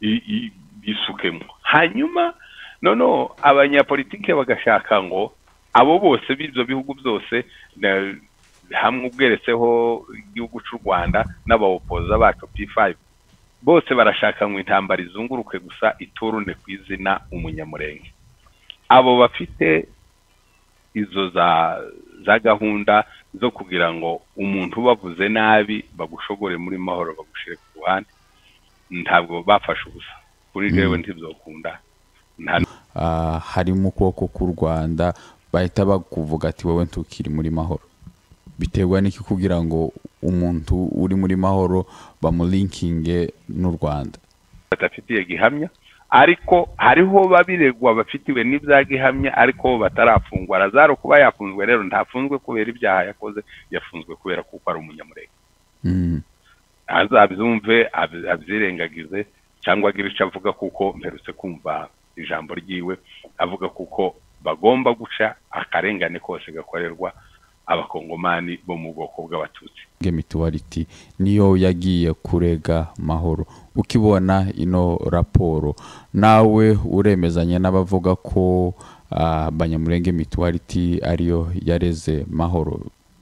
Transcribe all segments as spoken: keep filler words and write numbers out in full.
bisukemo. Hanyuma nono abanyapolitike bagashaka ngo abo bose b'ibyo bihugu byose hamwe ubweretseho igihugu cy'u Rwanda n'abawopoza bacu P five bose barashaka ngo intambara izunguruke gusa iturune kwizina umunyamurenge. Abo bafite izo za za gahunda zo kugira ngo umuntu bavuze nabi bagushogore muri mahoro bagushire ku ruhande ntabwo bafashe ubusa kuri jewe ntibzokunda. Uh, harimo ukuboko k'u Rwanda bahita bakuvuga ati wowe ntukiri muri mahoro, biterwa n'iki kugira ngo umuntu uri muri mahoro bamulinkinge n'u Rwanda batafitiye gihamya, ariko hariho babiregwa bafitiwe n'ibya gihamya ariko batarafungwa. Lazaro kuba yafunzwe rero ntafunzwe kubera ibyaha yakoze, yafunzwe kubera kuko ari umunyamurenge. mm. Azabyumve abyirengagize cyangwa agira icyo avuga, kuko mperutse kumva ijambo ryiwe avuga kuko bagomba guca akarengane kose gakorerwa abakongomani bo mu bwoko bw'abatutsi. Mutuality niyo yagiye kurega mahoro. Ukibona ino raporo nawe uremezanya n'abavuga ko abanyamurenge uh, Mutuality ariyo yareze mahoro?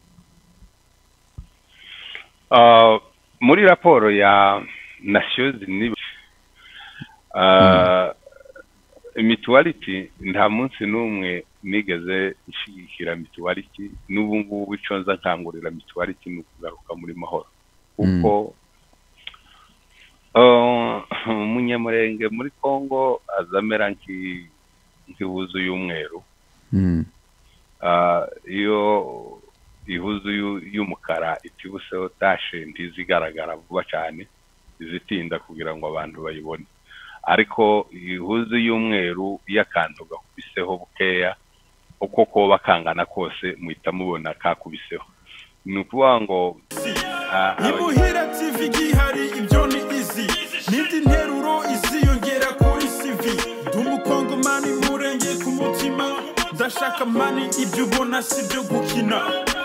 Uh, muri raporo ya Nations Unies uh, mm. Mutuality nta munsi n'umwe nigeze ishigikira Mutuality, n'ubu ngubu ico nza nkangurira Mutuality no kugaruka muri mahoro kuko umunyamurenge muri Kongo azamera nki nkihuzu y'umweru. mm. uh, iyo ihuzu y'umukara itibuseho tashe ntizigaragara vuba cyane, izitinda kugira ngo abantu bayibone, ariko ihuzu y'umweru y'akantu gakubiseho bukeya uko ko bakangana kose muhita mubona kakubiseho. Ni ukuvuga ngo Ibuhira T V gihari ibyo ni easy, n'indi nteruro iziyongera kuri C V. Dumukongomani murenge ku mutima, ndashaka mani ibyo ubona si byo gukina.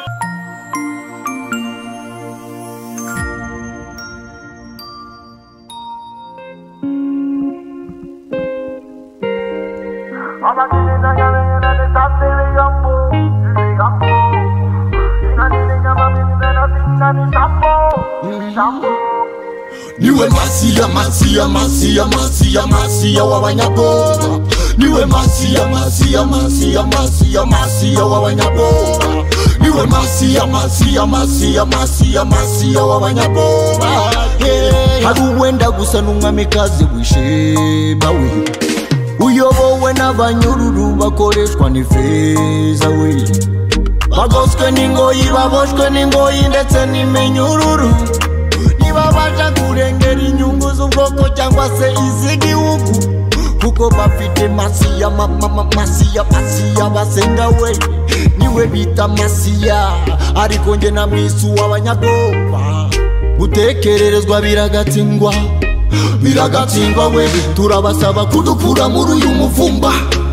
Niwe masia masia masia masia masia w'abanyabwoba, niwe masia masia masia masia masia w'abanyabwoba, niwe masia masia masia masia masia w'abanyabwoba. Hari uwenda gusa n'umwamikazi w'isheba we, uyobowe n'abanyururu bakoreshwa n'ifeza we, bagoswe n'ingoyi baboshwe n'ingoyi ndetse n'imenyururu. Niba baja kurengera inyungu z'ubwoko cyangwa se iz'igihugu, kuko bafite masiya mama masiya masiya basenga we, niwe bita masiya. Ariko nge na mwisu w'abanyabwoba gutekererezwa biragatsindwa biragatsindwa we. Turabasaba kudukura muri uyu muvumba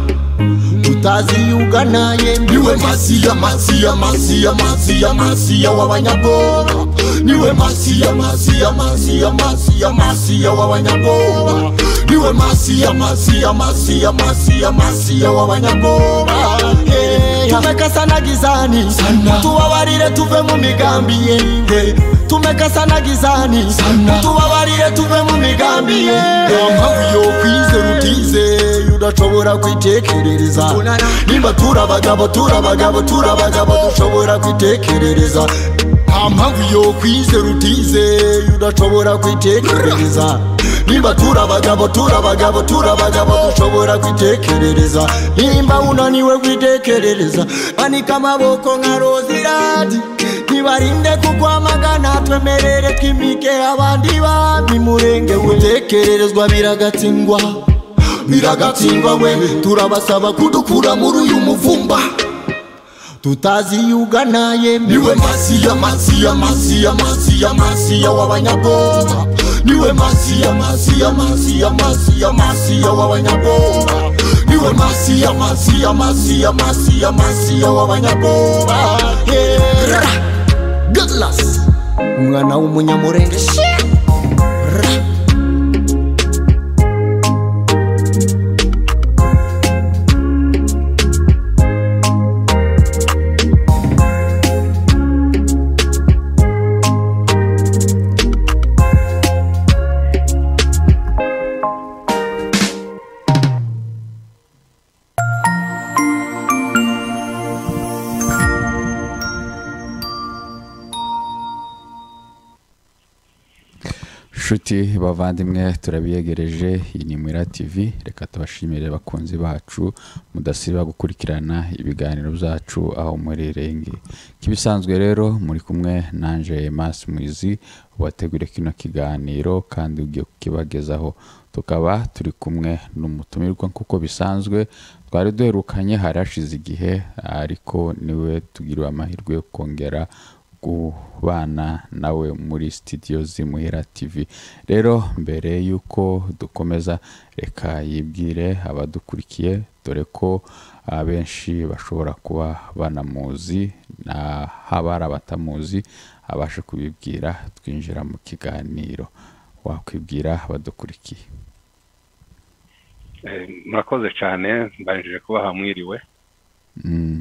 tutazi uganaye. Niwe masiya masiya masiya masiya masiya w'abanyabwoba, niwe masiya masiya masiya masiya masiya w'abanyabwoba, niwe masiya masiya masiya masiya masiya w'abanyabwoba. Tumekasana gizani tubabarire tuve mu migambi ye, tumekasana gizani tubabarire tuve mu migambi ye. Mpamvu yo kwizera utizeye udashobora kwitekerereza, nimba turabagabo turabagabo turabagabo dushobora kwitekerereza. Mpamvu yo kwizera utizeye udashobora kwitekerereza, nimba turabagabo turabagabo turabagabo dushobora kwitekerereza. Nimba unaniwe kwitekerereza anika amaboko nka Roziradi, nibarinde kukwamagana twemerere twimike abandi bami murenge we. Gutekererezwa biragatsindwa biragatsindwa we. Turabasaba kudukura muri uyu muvumba tutazi uganaye. Niwe masiya masiya masiya masiya masiya w'abanyabwoba, niwe masiya masiya masiya masiya masiya w'abanyabwoba, niwe masiya masiya masiya masiya masiya w'abanyabwoba. Douglas umwana w'umunyamurenge. nshuti bavandimwe turabiyegereje iyi ni Mwira T V reka tubashimire bakunzi bacu mudasiba gukurikirana ibiganiro byacu aho murerenge kibisanzwe rero muri kumwe nanje Mas Mwizi wategure kino kiganiro kandi ugiye kukibagezaho tukaba turi kumwe n'umutumirwa kuko bisanzwe twari duherukanye harashize igihe ariko niwe tugiriwe amahirwe yo kongera kubana nawe muri studio z'Imuhira T V. Rero mbere yuko dukomeza reka yibwire abadukurikiye dore ko abenshi bashobora kuba banamuzi na habara batamuzi abashe kubibwira twinjira mu kiganiro wakwibwira abadukurikiye. Murakoze cyane mbanjije kuba hamwiriwe. Mm.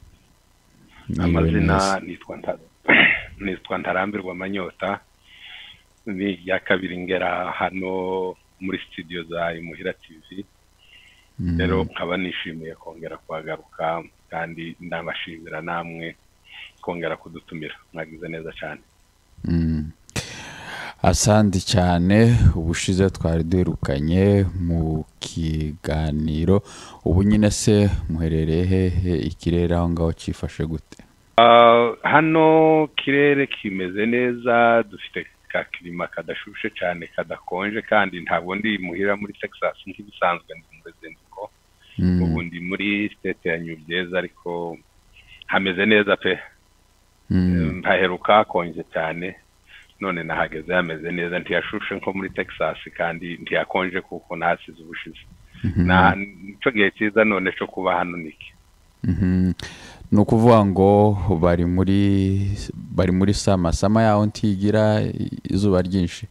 Amazina nitwa Ntaro nitwa Ntarambirwa Manyota ni ya kabiri ngera hano muri studio za Imuhira T V. Rero nkaba nishimiye kongera kwagaruka kandi ndabashimira namwe kongera kudutumira mwagize neza cyane. Mm. Asandi cyane ubushize twari duherukanye mu kiganiro ubu nyine se muherereye hehe ikirere aho ngaho cifashe gute? Uh, hano kirere kimeze neza dufite ka klima kadashushe cyane kadakonje kandi ntabwo ndi muhira muri Texas nk'ibisanzwe ndi mu Zenduko. Mm. Ubu ndi muri state ya New Jersey ariko hameze neza pe. Mm. Mpaheruka konje cyane none nahageze hameze neza ntiyashushe nko muri Texas kandi ntiyakonje kuko nasize ubushize. Mm -hmm. Na cyo gihe cyiza none cyo kuba hano niki. Mhm. Mm Nukuvuga ngo bari muri bari muri sama sama yaho ntigira izuba ryinshi.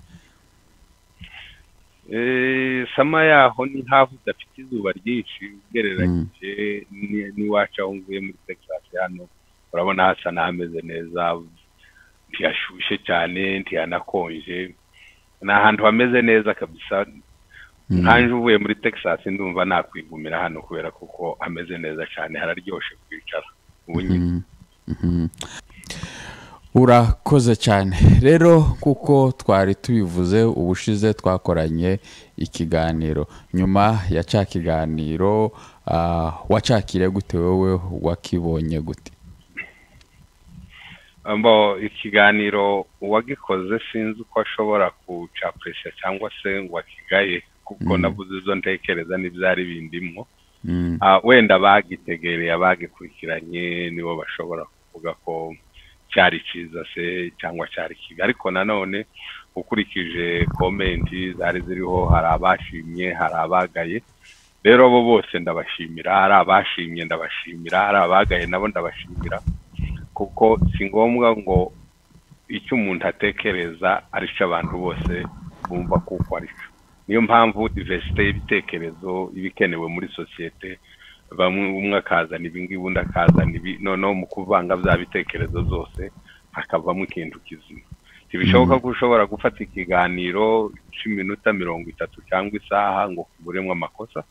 Eh sama yaho ni hafu dafite izuba ryinshi ugereranyije mm. ni wacha unguye muri Texas hano urabona hasa nameze neza ntiyashushe cyane ntiyanakonje n'ahantu hameze neza kabisa. Nkanje uvuye muri Texas ndumva nakwigumira hano kubera kuko ameze neza cyane hararyoshe kwicara ubunye. Mm -hmm. Urakoze cyane rero kuko twari tubivuze ubushize twakoranye ikiganiro nyuma ya ca kiganiro uh, wacakire gute wewe wakibonye gute? Ambo ikiganiro wagikoze sinzi uko ashobora kuca pressure cyangwa se ngo akigaye kuko mm. navuze izo ntekereza n'ibyari bindimwo. Mm. Uh, wenda bagitegereye abagikurikiranye nibo bashobora kuvuga ko cyari ciza se cyangwa cyari kiga ariko nanone ukurikije comment zari ziriho hari abashimye hari abagaye rero bo bose ndabashimira hari abashimye ndabashimira hari abagaye nabo ndabashimira kuko si ngombwa ngo icyo umuntu atekereza ari cyo abantu bose bumva kuko ari cyo. Niyo mpamvu diversity y'ibitekerezo ibikenewe muri societe bamwe umwe akazana ibingi bundi akazana ibi noneho mu kuvanga bya bitekerezo zose hakavamo ikintu kizima. Tibishoboka ko ushobora gufata ikiganiro cy'iminota mirongo itatu cyangwa isaha ngo kiburemwe amakosa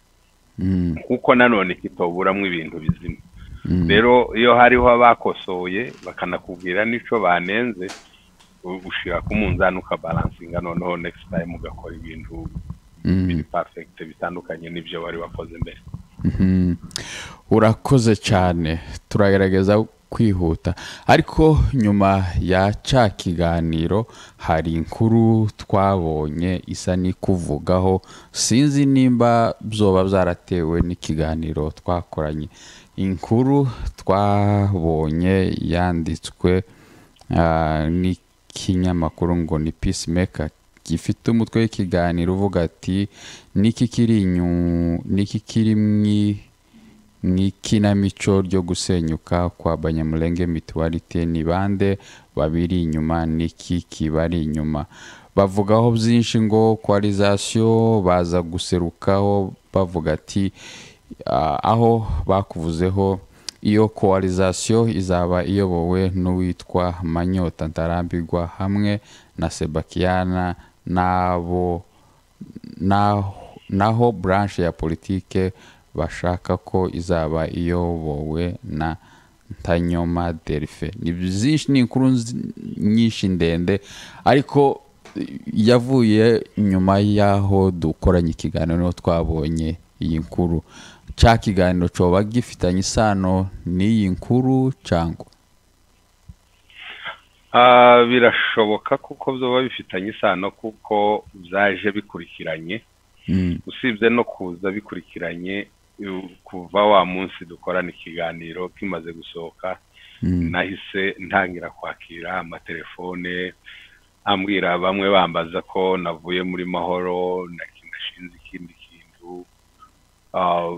kuko nanone kitoburamwe ibintu bizima. Rero iyo hariho abakosoye bakanakubwira nico banenze ushira ku munzani ukabalansinga noneho next time ugakora ibintu biri perfect bitandukanye n'ibyo wari wakoze mbere. Mhm. Urakoze cyane turagerageza kwihuta ariko nyuma ya ca kiganiro hari inkuru twabonye isa ni kuvugaho sinzi nimba byoba byaratewe n'ikiganiro twakoranye. Inkuru twabonye yanditswe uh, ni kinyamakuru ngo ni Peacemaker gifite umutwe w'ikiganiro uvuga ati niki kiri inyu niki kiri mwi mwikinamico ryo gusenyuka kwa Banyamulenge Mutuality ni bande babiri inyuma niki kibari inyuma. Bavugaho byinshi ngo coalition baza guserukaho bavuga ati uh, aho bakuvuzeho iyo coalition izaba iyobowe n'uwitwa Manyota Ntarambirwa hamwe na Sebakiana nabo naho naho branche ya politike bashaka ko izaba iyobowe na Ntanyoma Delphin. Ni byinshi ni inkuru nyinshi ndende ariko yavuye nyuma y'aho dukoranye ikiganiro niho twabonye iyi nkuru. Cya kiganiro coba gifitanye isano n'iyi nkuru cyangwa? Ah, birashoboka kuko byoba bifitanye isano kuko byaje bikurikiranye. Mm. Usibye no kuza bikurikiranye kuva wa munsi dukorana ikiganiro kimaze gusohoka, Mm. nahise ntangira kwakira amatelefone ambwira bamwe bambaza ko navuye muri Mahoro nashinze ikindi kintu. Ah,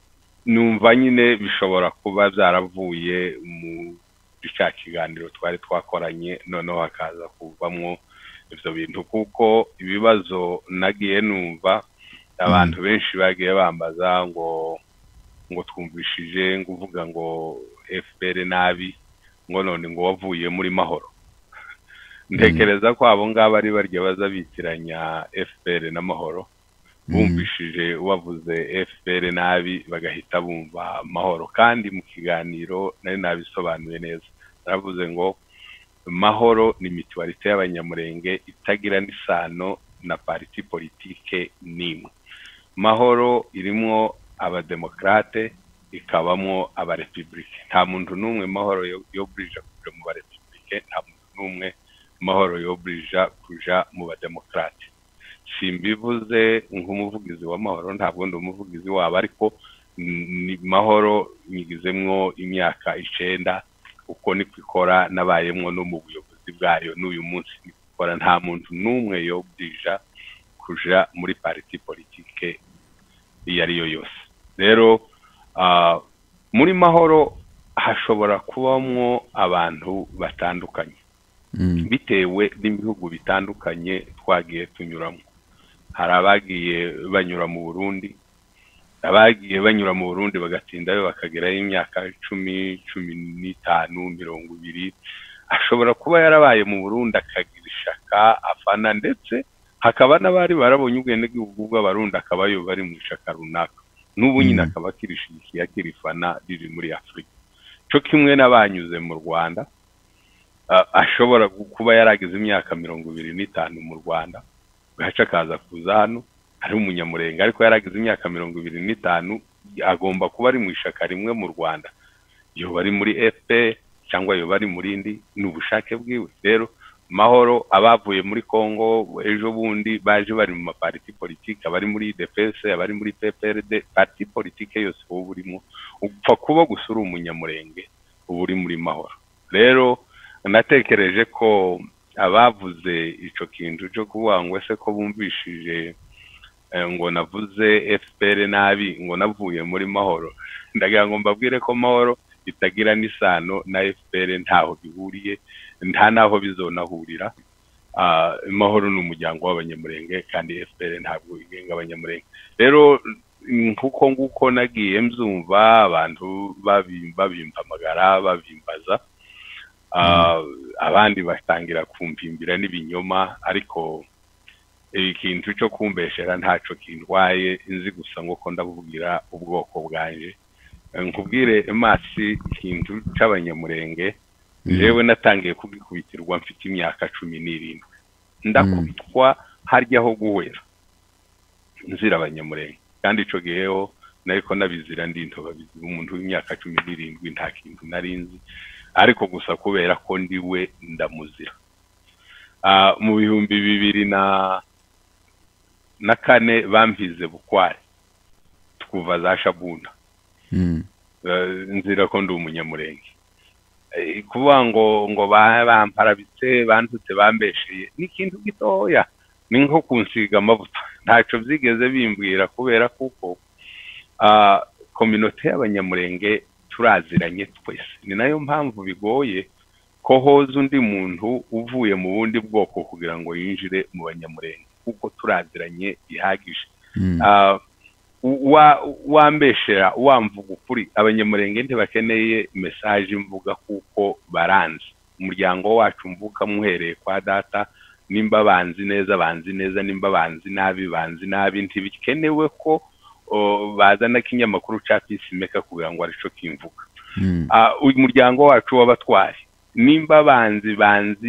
numva nyine bishobora kuba byaravuye mu cya kiganiro twari twakoranye, noneho hakaza kuvamwo ibyo bintu kuko ibibazo nagiye numva abantu benshi bagiye bambaza ngo ngo twumvishije ngo uvuga ngo F P R nabi, ngo none ngo wavuye muri Mahoro. Ntekereza ko abo ngabo ari barya baza bitiranya F P R na Mahoro, bumvishije wavuze F P R nabi bagahita bumva Mahoro. Kandi mu kiganiro nari nabisobanuye neza, naravuze ngo Mahoro ni mituwalite y'abanyamurenge itagira n'isano na parti politique nimwe. Mahoro irimo abademokrate ikabamo abarepublike. Nta muntu n'umwe Mahoro yobrija kuja mu barepublike, nta muntu n'umwe Mahoro yobrija kuja mu bademokrate. Simbivuze nk'umuvugizi wa Mahoro, ntabwo ndi umuvugizi wabo, ariko ni Mahoro nyigizemwo imyaka icenda uko ni kwikora nabayemwo no mu buyobozi bwayo n'uyu munsi nikora. Nta muntu n'umwe yobrija kuja muri parti politique iyo ari yo yose. Rero uh, muri Mahoro hashobora kubamwo abantu batandukanye, Mm. bitewe n'ibihugu bitandukanye twagiye tunyuramo. Hari abagiye banyura mu Burundi, abagiye banyura mu Burundi bagatindayo bakagerayo imyaka icumi, cumi n'itanu, mirongo ibiri. Ashobora kuba yarabaye mu Burundi akagira ishaka afana, ndetse hakaba n'abari barabonye ubwenegihugu bw'Abarundi akabayo bari mu ishaka runaka, n'ubu nyine akaba akirishigikiye akirifana riri muri Afurika. Cyo kimwe n'abanyuze mu Rwanda, uh, ashobora kuba yaragize imyaka mirongo ibiri n'itanu mu Rwanda, gaca kaza kuza hano ari umunyamurenge, ariko yaragize imyaka mirongo ibiri n'itanu, agomba kuba ari mu ishaka rimwe mu Rwanda, yo bari muri F P R cyangwa yo bari muri indi, n'ubushake bwiwe. Rero Mahoro abavuye muri Kongo ejo bundi baje bari mu parti politique, abari muri D P S, abari muri P P R D, parti politique yose ubu burimo, upfa kuba gusura umunyamurenge ubu uri muri Mahoro. Rero natekereje ko abavuze ico kintu cyo kuvuga ngo ese ko bumvishije eh, ngo navuze F P R nabi ngo navuye muri Mahoro, ndagira ngo mbabwire ko Mahoro itagira n'isano na F P R, ntaho bihuriye, nta naho bizonahurira. Uh, Mahoro ni umuryango w'abanyamurenge kandi F P R ntabwo igenga abanyamurenge. Rero nkuko nguko nagiye mzumva abantu babimba bimpamagara babimbaza, uh, abandi batangira kumpimbira n'ibinyoma, ariko ikintu cyo kumbeshera ntaco kindwaye, inzi gusa ngo ko ndavugira ubwoko bwanje. Nkubwire Masi, ikintu c'abanyamurenge jewe natangiye kubikubitirwa mfite imyaka cumi n'irindwi, ndakubitwa haryaho guhera nzira abanyamurenge, kandi ico giheho nariko nabizira ndinto babizi. Umuntu w'imyaka cumi n'irindwi nta kintu narinzi, ariko gusa kubera ko ndiwe ndamuzira. Uh, mu bihumbi bibiri na na kane bampize bukware tukuva za Shabunda. Mm. Uh, nzira ko ndi umunyamurenge. E, kuvuga ngo ngo bamparabitse bantutse bambesheye ni ikintu gitoya, ni nko kunsiga amavuta, ntaco byigeze bimbwira, kubera kuko uh, communauté y'abanyamurenge turaziranye twese. Ni nayo mpamvu bigoye ko hoza undi muntu uvuye mu bundi bwoko kugira ngo yinjire mu banyamurenge, kuko turaziranye ihagije. Mm. Uh, wa wambeshera wamvuga ukuri, abanyamurenge ntibakeneye message mvuga kuko baranze. Umuryango wacu mvuka muhereye kwa data, nimba banzi neza banzi neza, nimba banzi nabi banzi nabi, ntibikenewe ko bazana kinyamakuru ca Peacemaker kugira ngo arico kimvuga. Mm. Uh, uyu muryango wacu w'abatwari, nimba banzi banzi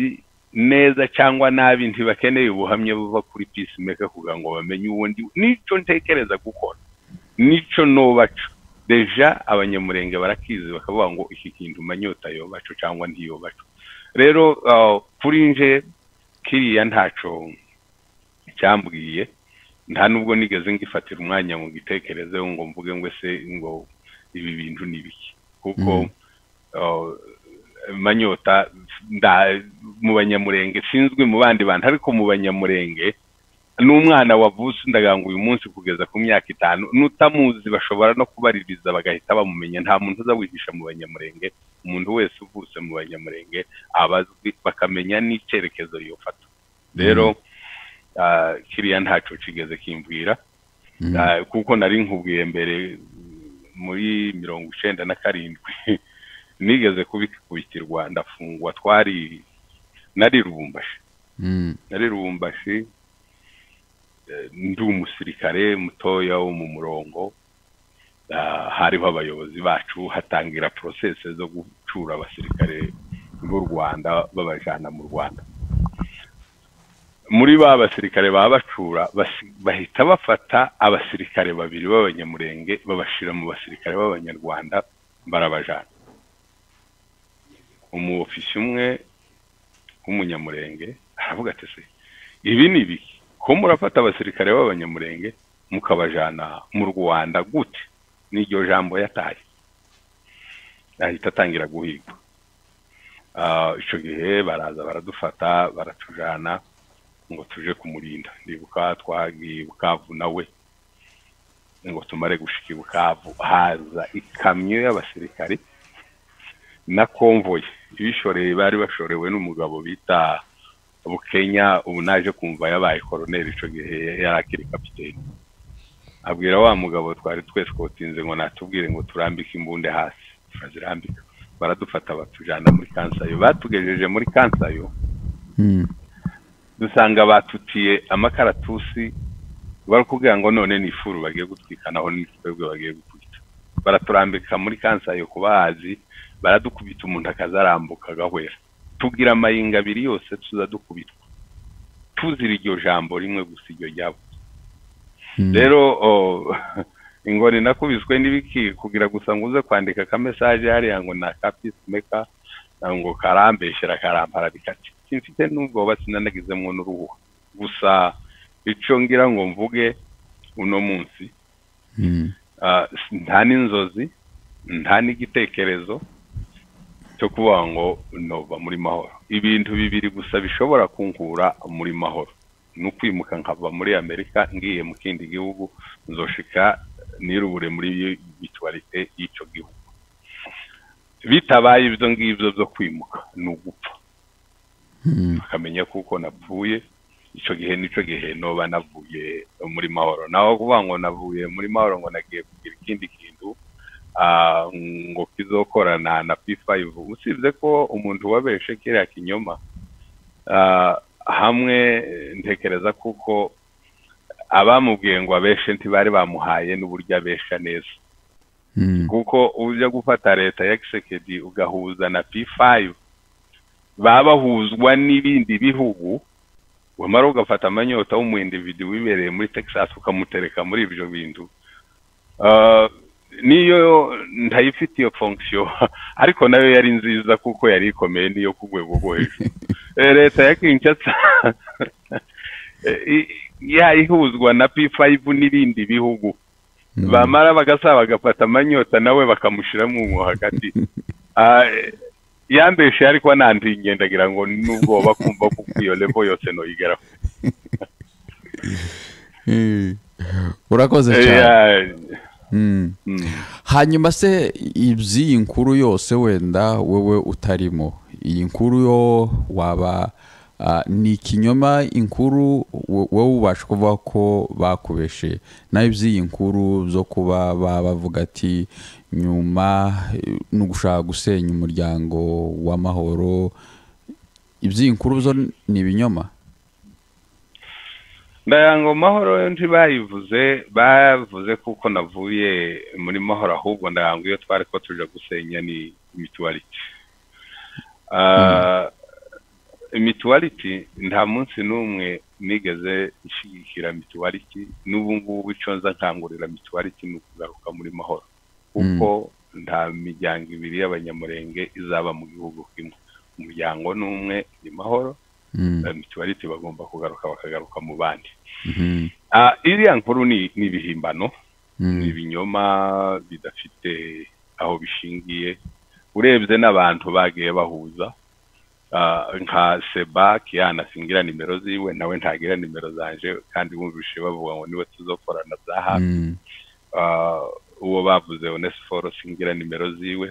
neza cyangwa nabi ntibakeneye ubuhamya buva kuri peacemaker kugira ngo bamenye uwundi nico ntekereza gukora nico nobaco deja abanyamurenge barakizi bakavuga ngo iki kintu manyota yo baco cyangwa ntiyo baco rero uh, kuri nje kiriya ntaco cyambwiye nta nubwo nigeze ngifatira umwanya ngo ngitekereze ngo mvuge ngo se ngo ibi bintu nibiki kuko mm. uh, manyota nda mu banyamurenge sinzwe mu bandi bantu ariko mu banyamurenge n'umwana wavuse ndaganga uyu munsi kugeza ku myaka itanu nutamuzi bashobora no kubaririza bagahita bamumenya nta muntu uzawigisha mu banyamurenge umuntu wese uvuse mu banyamurenge abazwi bakamenya n'icerekezo yo fata rero uh, kiriya ntaco kigeze kimbwira mm. uh, kuko nari nkubwiye mbere muri mirongo icenda na karindwi nigeze kubikubitirwa ndafungwa twari nari Lubumbashi mm. nari Lubumbashi ndi umusirikare mutoya wo mu murongo hariho abayobozi bacu hatangira process zo gucura abasirikare b'u Rwanda babajana mu Rwanda muri ba basirikare babacura bahita bafata abasirikare babiri b'abanyamurenge babashira mu basirikare b'abanyarwanda barabajana umu ofisi umwe w'umunyamurenge aravuga ati se ibi ni biki ko murafata abasirikare b'abanyamurenge mukabajana mu Rwanda gute n'iryo jambo yataye ahita atangira guhigwa ah uh, ico gihe baraza baradufata baratujana ngo tuje kumurinda ndibuka twagiye Bukavu nawe ngo tumare gushika Bukavu haza ikamyo y'abasirikare na convoy ibishoreye bari bashorewe n'umugabo bita Bukenya ubu naje kumva yabaye colonel ico gihe yarakiri kapiteni abwira wa mugabo twari twese kotinze ngo natubwire ngo turambike imbunde hasi turazirambika baradufata batujana muri Kansayo batugejeje muri Kansayo mm. dusanga batutiye amakaratusi barakubwira ngo none ni furu bagiye gutwikanaho n'ikibwe bagiye gukubita baraturambika muri Kansayo kubazi baradukubita umuntu akazarambuka gahwera tugira amayinga abiri yose tuzadukubitwa tuzira iryo jambo rimwe gusa iryo ryabo rero oh, ingoni nakubiswe n'ibiki kugira gusa nguze kwandika ka message hari ngo na peacemaker ngo karambeshera karampara bikati mfite nubwo basinanagize mu n'uruhu gusa ico ngira ngo mvuge uno munsi mm. uh, nta n'inzozi nta n'igitekerezo cyo kuvuga ngo nova muri mahoro ibintu bibiri gusa bishobora kunkura muri mahoro n'ukwimuka nkava muri Amerika ngiye mu kindi gihugu nzoshika nirubure muri bitualite y'ico gihugu bitabaye ibyo ngibyo byo kwimuka n'ugupfa akamenya kuko napfuye ico gihe nico gihe noba navuye muri mahoro naho kuvuga ngo navuye muri mahoro ngo nagiye kugira ikindi kintu Uh, ngo kizokorana na P five usibye ko umuntu wabeshe kiriya kinyoma uh, hamwe ntekereza kuko abamubwiye ngo abeshe ntibari bamuhaye n'uburyo abesha neza mm. kuko uje gufata leta ya Kisekedi ugahuza na P five babahuzwa n'ibindi bihugu wamara ugafata amanyota w'umu individu wibereye muri Texas ukamutereka muri ibyo bintu uh, niyo ntayifitiye fonction ariko nayo yari nziza kuko yari ikomeye niyo kugwego rwo hejuru leta ya Kinshasa ya ihuzwa na P five n'ibindi bihugu mm. bamara bagasaba bagafata amanyota nawe bakamushiramo mu hagati yambeshe ariko nandi ngendagira ngo nubwo bakumva kuko iyo level yose no igeraho urakoze cyane Mm. Mm. Hanyuma se ibyi inkuru yose wenda wewe utarimo iyi nkuru yo waba uh, ni kinyoma inkuru wowe ubasha kuvuga ko bakubeshe na ibyi inkuru zo kuba bavuga ati nyuma no gushaka gusenya umuryango w'amahoro ibyi inkuru zo ni ibinyoma ndayango mahoro nti bayivuze bavuze kuko navuye muri mahoro ahubwo ndayango iyo twari ko tuje gusenya ni mutuality uh, mutuality nta munsi n'umwe nigeze ishigikira mutuality n'ubu ngubu ico nza nkangurira mutuality ni ukugaruka muri mahoro kuko nta miryango ibiri y'abanyamurenge izaba mu gihugu kimwe umuryango n'umwe ni mahoro mutuality bagomba kugaruka bakagaruka mu bandi ah iriya nkuru ni nibihimbano ibinyoma bidafite aho bishingiye urebye n'abantu bagiye bahuza nka Seba Kiana singira nimero ziwe nawe ntagira nimero zanje kandi bumvishe bavuga ngo niwe tuzokorana bya hafi uwo bavuze Onesphore singira nimero ziwe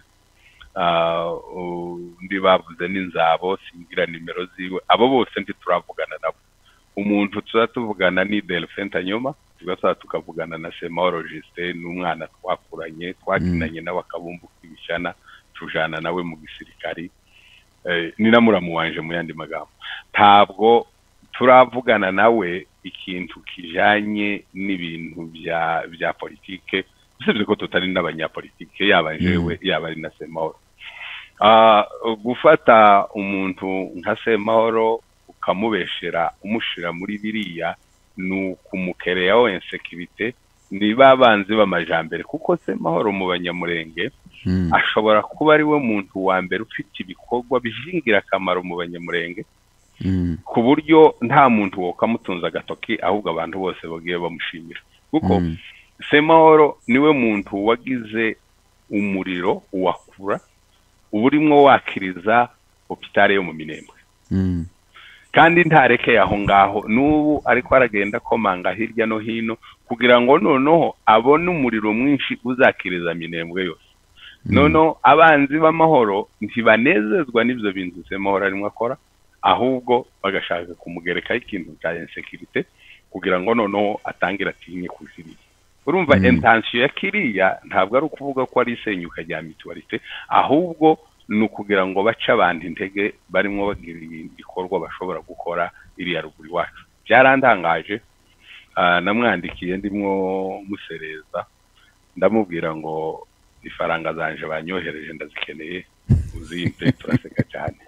undi bavuze n'inzabo singira nimero ziwe abo bose ndi turavugana nabo umuntu tuzatuvugana ni Delphin Tanyoma tugasa tukavugana na Semahoro Justin n'umwana twakuranye twakinanye nawe akabumbuka ibishana tujana nawe mu gisirikari ni namuramu wanje mu yandi magambo ntabwo turavugana nawe ikintu kijanye n'ibintu bya bya politike bisebye ko tutari n'abanyapolitike yaba jewe yaba ari na Semahoro ah gufata umuntu nka Semahoro ukamubeshera umushira muri biriya n'ukumukereyaho insécurité ni babanzi b'amajambere kuko Semahoro mu banyamurenge ashobora kuba ari we muntu wa mbere ufite ibikorwa bijingira akamaro mu banyamurenge ku buryo nta muntu wokamutunza agatoki ahubwo abantu bose bagiye bamushimira kuko Semahoro niwe muntu wagize umuriro wakura uburimwo wakiriza hopitale yo mu Minembwe kandi ntarekeye aho ngaho n'ubu ariko aragenda komanga hirya no hino kugira ngo noneho abone umuriro mwinshi uzakiriza Minembwe yose nono abanzi b'amahoro ntibanezezwa n'ivyo bintu Semahoro arimo akora ahubwo bagashaka kumugereka ikintu cya insécurité kugira ngo noneho atangira atinye kuziriya urumva intention ya kiriya ntabwo ari ukuvuga ko ari isenyuka rya mutualite ahubwo nukugira ngo baca abantu intege barimo bagira ibikorwa bashobora gukora iriya ruguru wacu byarandangaje namwandikiye ndimwo musereza ndamubwira ngo ifaranga zanje banyohereje ndazikeneye uzimpe turaseka cyane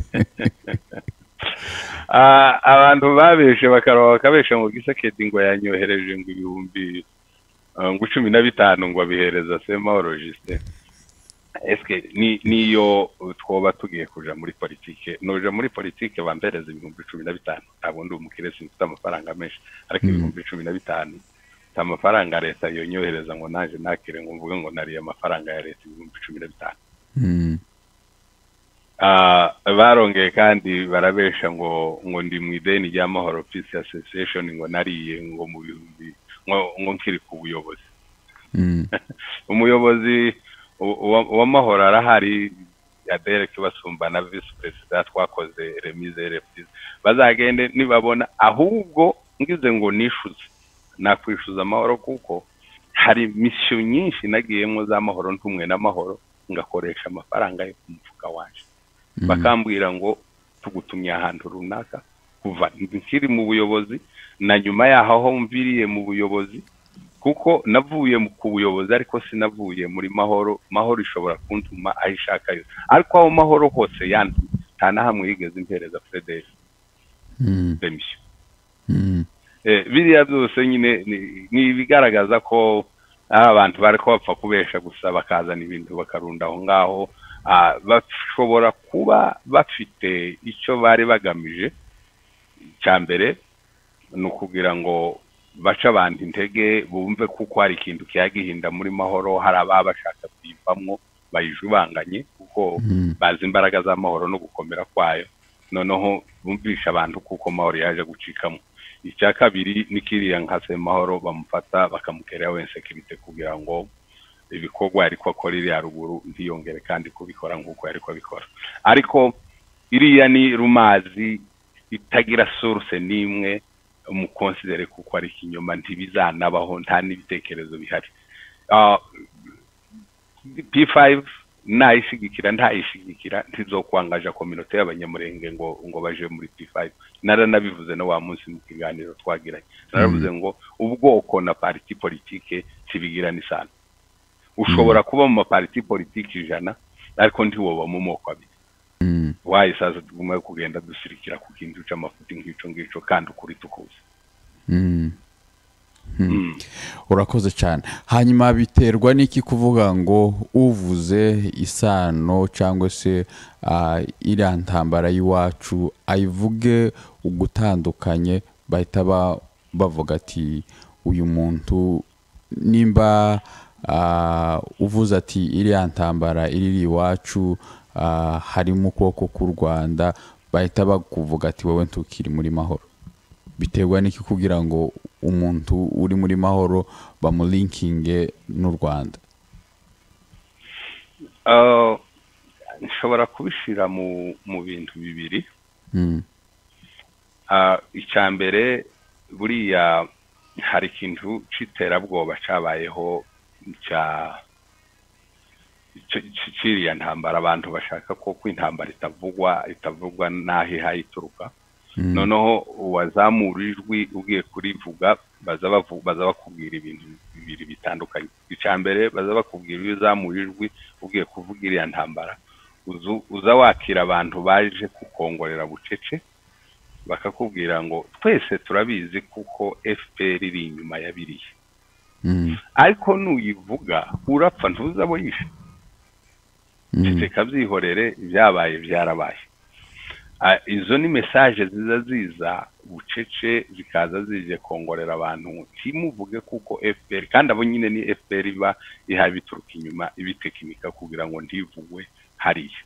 abantu babeshe bakaroba bakabesha ngo Gisekedi ngo yanyohereje ngo ibihumbi ngo cumi na bitanu ngo abihereza Semahoro Justin eske ni niyo twoba tugiye kuja muri politike noje muri politike bambereza ibihumbi cumi na bitanu ntabwo ndi umukiresi mfite amafaranga menshi ariko ibihumbi cumi na bitanu amafaranga leta yonyohereza ngo naje nakire ngo mvuge ngo nari amafaranga ya leta ibihumbi cumi na bitanu ah barongeye kandi barabesha ngo ngo ndi mu ideni rya Mahoro Peace Association ngo nariye ngo mu bihumbi ngo nkiri ku buyobozi umuyobozi wa Mahoro arahari ya Derek Basumba na vice president twakoze remise reprise bazagende nibabona ahubwo ngize ngo nishuze nakwishuza Amahoro kuko hari mission nyinshi nagiyemo za Mahoro ntumwe na Mahoro ngakoresha amafaranga yo kumufuka wanje bakambwira ngo tugutumye ahantu runaka kuva nkiri mu buyobozi na nyuma yaho aho mviriye mu buyobozi kuko navuye mu kubuyobozi ariko sinavuye muri Mahoro Mahoro ishobora kuntuma ayishaka yo ariko aho Mahoro hose yantu tana hamwe yigeze impereza Frederic demission eh biriya byose nyine ni bigaragaza ko abantu bari ko bapfa kubesha gusa bakazana ibintu bakarunda aho ngaho bashobora kuba bafite icyo bari bagamije cyambere nukugira ngo baca abantu intege bumve kuko hari ikintu cyagihinda muri Mahoro hari ababashaka kwivamwo bayijubanganye kuko bazi imbaraga za Mahoro no gukomera kwayo noneho bumvisha abantu kuko Mahoro yaje gucikamo icya kabiri nikiriya nka Semahoro bamufata bakamukereyaho insécurité kugira ngo ibikorwa ariko akora iriya ruguru ntiyongere kandi kubikora nk'uko ariko abikora ariko iriya ni rumazi itagira source nimwe mu considere kuko ari kinyoma ntibizanabaho nta n'ibitekerezo bihari P five nayishigikira ntayishigikira ntizokwangaje community y'abanyamurenge ngo ngo baje muri P five nara nabivuze no wa munsi mu kiganiro twagiranye naravuze ngo ubwoko na parti politique kibigirana isano ushobora kuba mu parti politique ijana ariko ndi woba mu moko abiri mm. wayi sasa tuguma kugenda dusirikira ku kintu c'amafuti nk'ico ngico kandi ukuri tukuzi. Mm. Mm. Mm. Urakoze cyane. Hanyuma biterwa n'iki kuvuga ngo uvuze isano cyangwa se uh, iriya ntambara y'iwacu ayivuge ugutandukanye bahita ba, bavuga ati uyu muntu nimba uh, uvuze ati iriya ntambara iri iwacu uh, harimo ukuboko k'u Rwanda bahita bakuvuga ati wowe ntukiri muri mahoro. Biterwa n'iki kugira ngo umuntu uri muri mahoro bamulinkinge n'u Rwanda? Uh, nshobora kubishira mu mu bintu bibiri. Mm. Uh, icyambere buriya hari ikintu c'iterabwoba cabayeho cya ciriya ntambara abantu bashaka ko kw'intambara itavugwa itavugwa nahi hayituruka. Mm. Noneho wazamura ijwi ugiye kurivuga baza bavuga baza bakubwira ibintu bibiri bitandukanye. Icyambere baza bakubwira ibizamura ijwi ugiye kuvuga iriya ntambara uzu uza wakira abantu baje kukongorera bucece bakakubwira ngo twese turabizi kuko F P R iri inyuma ya biriya. Mm. Ariko nuyivuga urapfa ntuzabo yishe. Mm. Kabyihorere byabaye byarabaye. Uh, izo ni message ziza ziza bucece zikaza zije kongorera abantu timuvuge kuko F P R kandi abo nyine ni F P R iba ihabituruka inyuma ibitekinika kugira ngo ntivugwe hariya.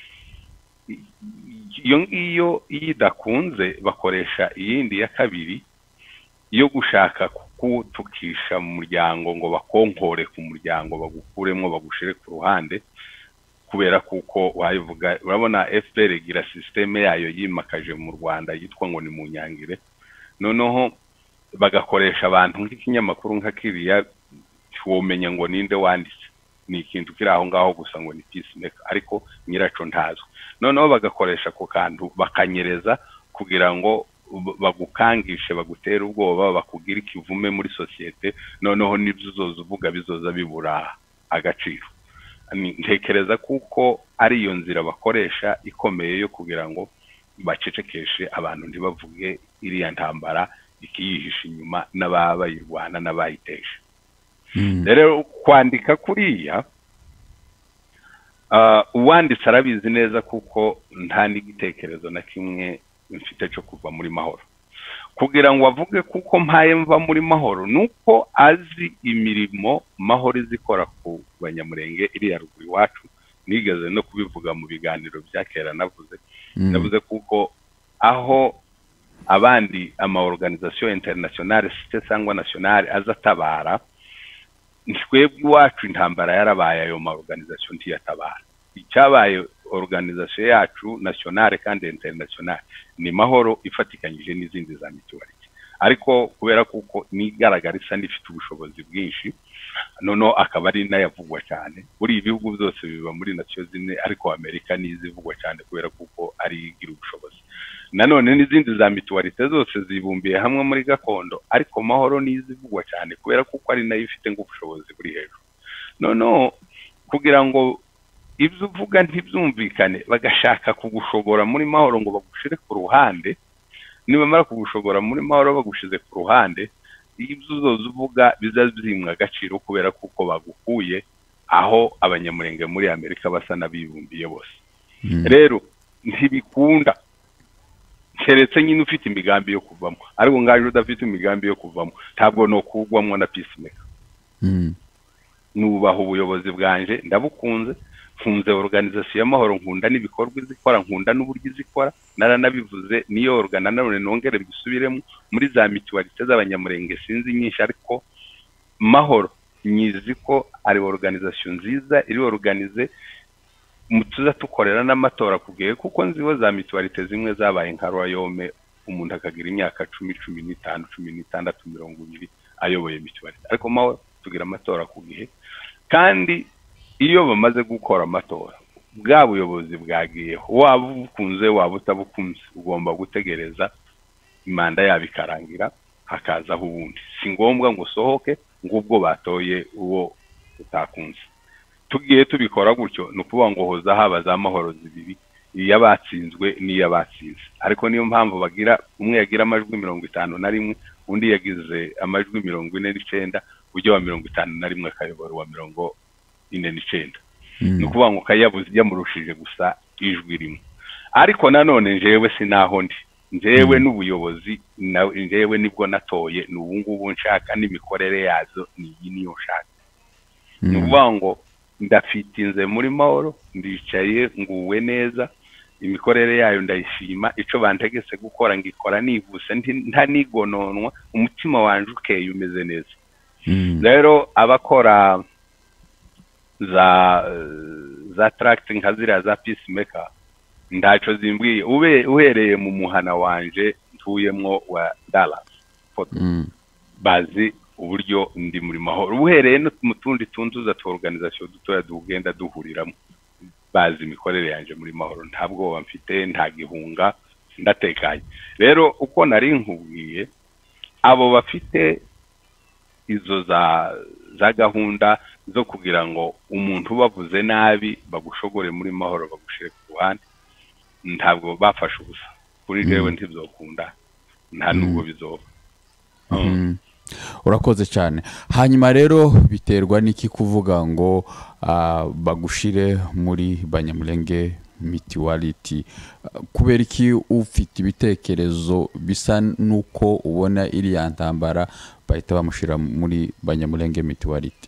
Iyo ngiyo idakunze bakoresha iyindi ya kabiri yo gushaka kutukisha mu muryango ngo bakonkore ku muryango bagukuremo bagushire ku ruhande kubera kuko wayivuga. Urabona F P R gira systeme yayo yimakaje mu Rwanda yitwa ngo ni mu Nyangire. Noneho bagakoresha abantu nk'ikinyamakuru nka kiriya womenya ngo ninde wanditse ni ikintu kiri aho ngaho gusa ngo ni peacemaker ariko nyiraco ntazo. Noneho bagakoresha ko kantu bakanyereza kugira ngo bagukangishe bagutera ubwoba bakugira ikivume muri societe. Noneho nibyo uzoza uvuga bizoza bibura agaciro. Ntekereza kuko ari iyo nzira bakoresha ikomeye yo kugira ngo bacecekeshe abantu ntibavuge iriya ntambara ikiyihisha inyuma n'ababa yirwana n'abayitesha. Mm. Rero kwandika kuriya uh, uwanditse arabizi neza kuko nta n'igitekerezo na kimwe mfite cyo kuva muri mahoro. Kugira ngo avuge kuko mpaye mva muri mahoro nuko azi imirimo mahoro izikora ku Banyamurenge iri ya ruguru iwacu. Nigeze no kubivuga mu biganiro bya kera navuze. Mm. Navuze kuko aho abandi ama organisation internationale cité sangwa nationale azatabara twebwe iwacu intambara yarabaye ayo ma organisation ntiyatabara. Icyabaye organisation yacu nationale kandi internationale ni mahoro ifatikanyije n'izindi za mutuality. Ariko kubera kuko nigaragara isa n'ifite ubushobozi bwinshi nono akaba ari nayavugwa cyane. Buri ibihugu byose biba muri nation zimwe ariko Amerika nizivugwa cyane kubera kuko ari igira ubushobozi. Nanone n'izindi za mutuality zose zibumbiye hamwe muri gakondo ariko mahoro nizivugwa cyane kubera kuko ari nayo ifite ngubushobozi buri hejuru. Nono kugira ngo ibyo uvuga ntibyumvikane bagashaka kugushobora muri mahoro ngo bagushire ku ruhande. Niba mara kugushobora muri mahoro bagushize ku ruhande ibyo uzoza uvuga bizazimwa agaciro kubera kuko bagukuye aho Abanyamurenge muri Amerika basa nabibumbiye bose. Mm. Rero ntibikunda keretse nyine ufite imigambi yo kuvamo ariko ngaje udafite imigambi yo kuvamo ntabwo no kugwamwo na peacemaker. Mm. Nubaha ubuyobozi bwanje ndabukunze funze organisation y'amahoro nkunda n'ibikorwa izikora nkunda n'uburyo izikora naranabivuze niyo organa none nongere bisubiremo muri za mutualite z'Abanyamurenge sinzi nyinshi ariko mahoro nyizi ko ari organisation nziza iri organize mutuza tukorera n'amatora kugiye kuko nzibo za mutualite zimwe zabaye nka Royome umuntu akagira imyaka cumi cumi n'itanu cumi n'itandatu mirongo ibiri ayoboye mutualite ariko mahoro tugira amatora kugihe kandi iyo bamaze gukora amatora bwa buyobozi bwagiye waba ukunze waba utabukunze ugomba gutegereza imanda yabikarangira hakazaho ubundi si ngombwa ngo sohoke ngubwo batoye uwo utakunze. Tugiye tubikora gutyo no kuba ngo hoza haba za mahoro zibiri iyabatsinzwe n'iyabatsinze ariko niyo mpamvu bagira umwe yagira amajwi mirongo itanu na rimwe undi yagize amajwi mirongo ine n'icenda ujya wa mirongo itanu na rimwe akayobora wa mirongo ine n'icenda ni ukuvuga ngo kayabuze yamurushije gusa ijwi rimwe ariko nanone njewe sinaho ndi njewe n'ubuyobozi njewe nibwo natoye n'ubu ngubu nshaka n'imikorere yazo niyi niyo nshaka ni ukuvuga ngo ndafitinze muri mahoro ndicaye nguwe neza imikorere yayo ndayishima ico bantegese gukora ngikora nivuse nta nigononwa umutima wanje ukeye umeze neza rero abakora za za tracting nkazira za peacemaker ndaco zimbwiye ube uhereye mu muhana wanje ntuyemwo wa Dallas mm. bazi uburyo ndi muri mahoro uhereye no mu tundi tuntuza tu organisation dutoya dugenda duhuriramo bazi imikorere yanje muri mahoro ntabwo mfite nta gihunga ndatekanye rero uko nari nkubwiye abo bafite izo za za gahunda zo kugira ngo umuntu bavuze nabi bagushogore muri mahoro bagushire ku ruhande ntabwo bafashe ubusa kuri jewe ntibizokunda nta nubwo bizoba urakoze cyane hanyuma rero biterwa n'iki kuvuga ngo bagushire muri Banyamulenge Mutuality kubera iki ufite ibitekerezo bisa nuko ubona iri yantambara bahita bamushira muri Banyamulenge Mutuality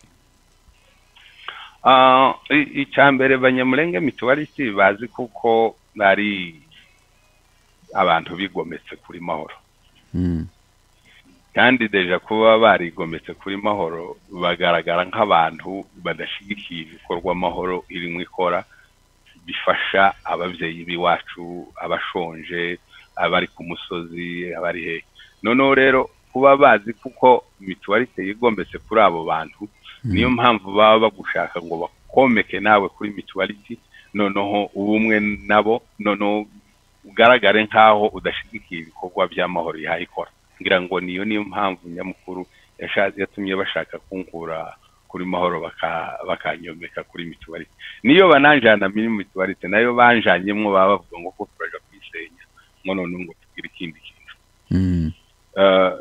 ah icambere Banyamulenge Mutuality bazi kuko bari abantu bigometse kuri mahoro mm. kandi deja kuba barigometse kuri mahoro bagaragara nk'abantu badashigikiye ibikorwa mahoro iri mu ikora bifasha abavyeyi biwacu abashonje abari ku musozi abari he nono rero kuba bazi kuko Mutuality yigometse kuri abo bantu mm. niyo mpamvu baba bagushaka ngo bakomeke nawe kuri Mutuality noneho ubumwe nabo nono ugaragare nkaho udashigikiye ibikorwa by'amahoro yahikora ngira ngo niyo niyo mpamvu nyamukuru yashaje yatumye bashaka kunkura kuri mahoro baka bakanyomeka kuri Mutuality niyo bananjana muri Mutuality nayo banjanyemwo baba bavuga ngo ko turaje kwisenya ngo none ngo tugira ikindi kintu mm. uh,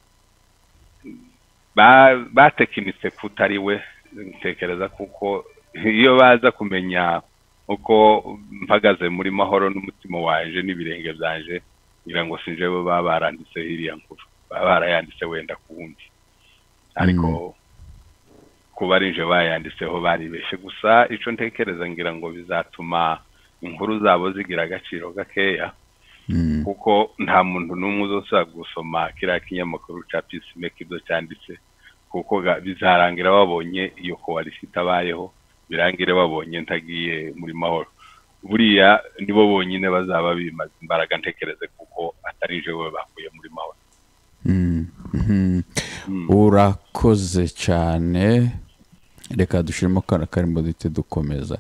ba batekinitse kutariwe ntekereza kuko iyo baza kumenya uko mpagaze muri mahoro n'umutima waje n'ibirenge byanje ngira ngo sinje bo baba baranditse hiriya nkuru baba barayanditse wenda kuwundi ariko mm. kuba rinje bayanditseho baribeshe gusa ico ntekereza ngira ngo bizatuma inkuru zabo zigira agaciro gakeya mm. kuko nta muntu n'umwe uzosa gusoma kira kinyamakuru ca Peacemaker ibyo cyanditse kuko bizarangira babonye iyo coalition itabayeho birangire babonye ntagiye muri mahoro buriya nibo bonyine bazaba bimaze imbaraga ntekereze kuko atari jewe bakuye muri mahoro mm. mm. mm. urakoze cyane reka dushiremo kana karimbo dite dukomeza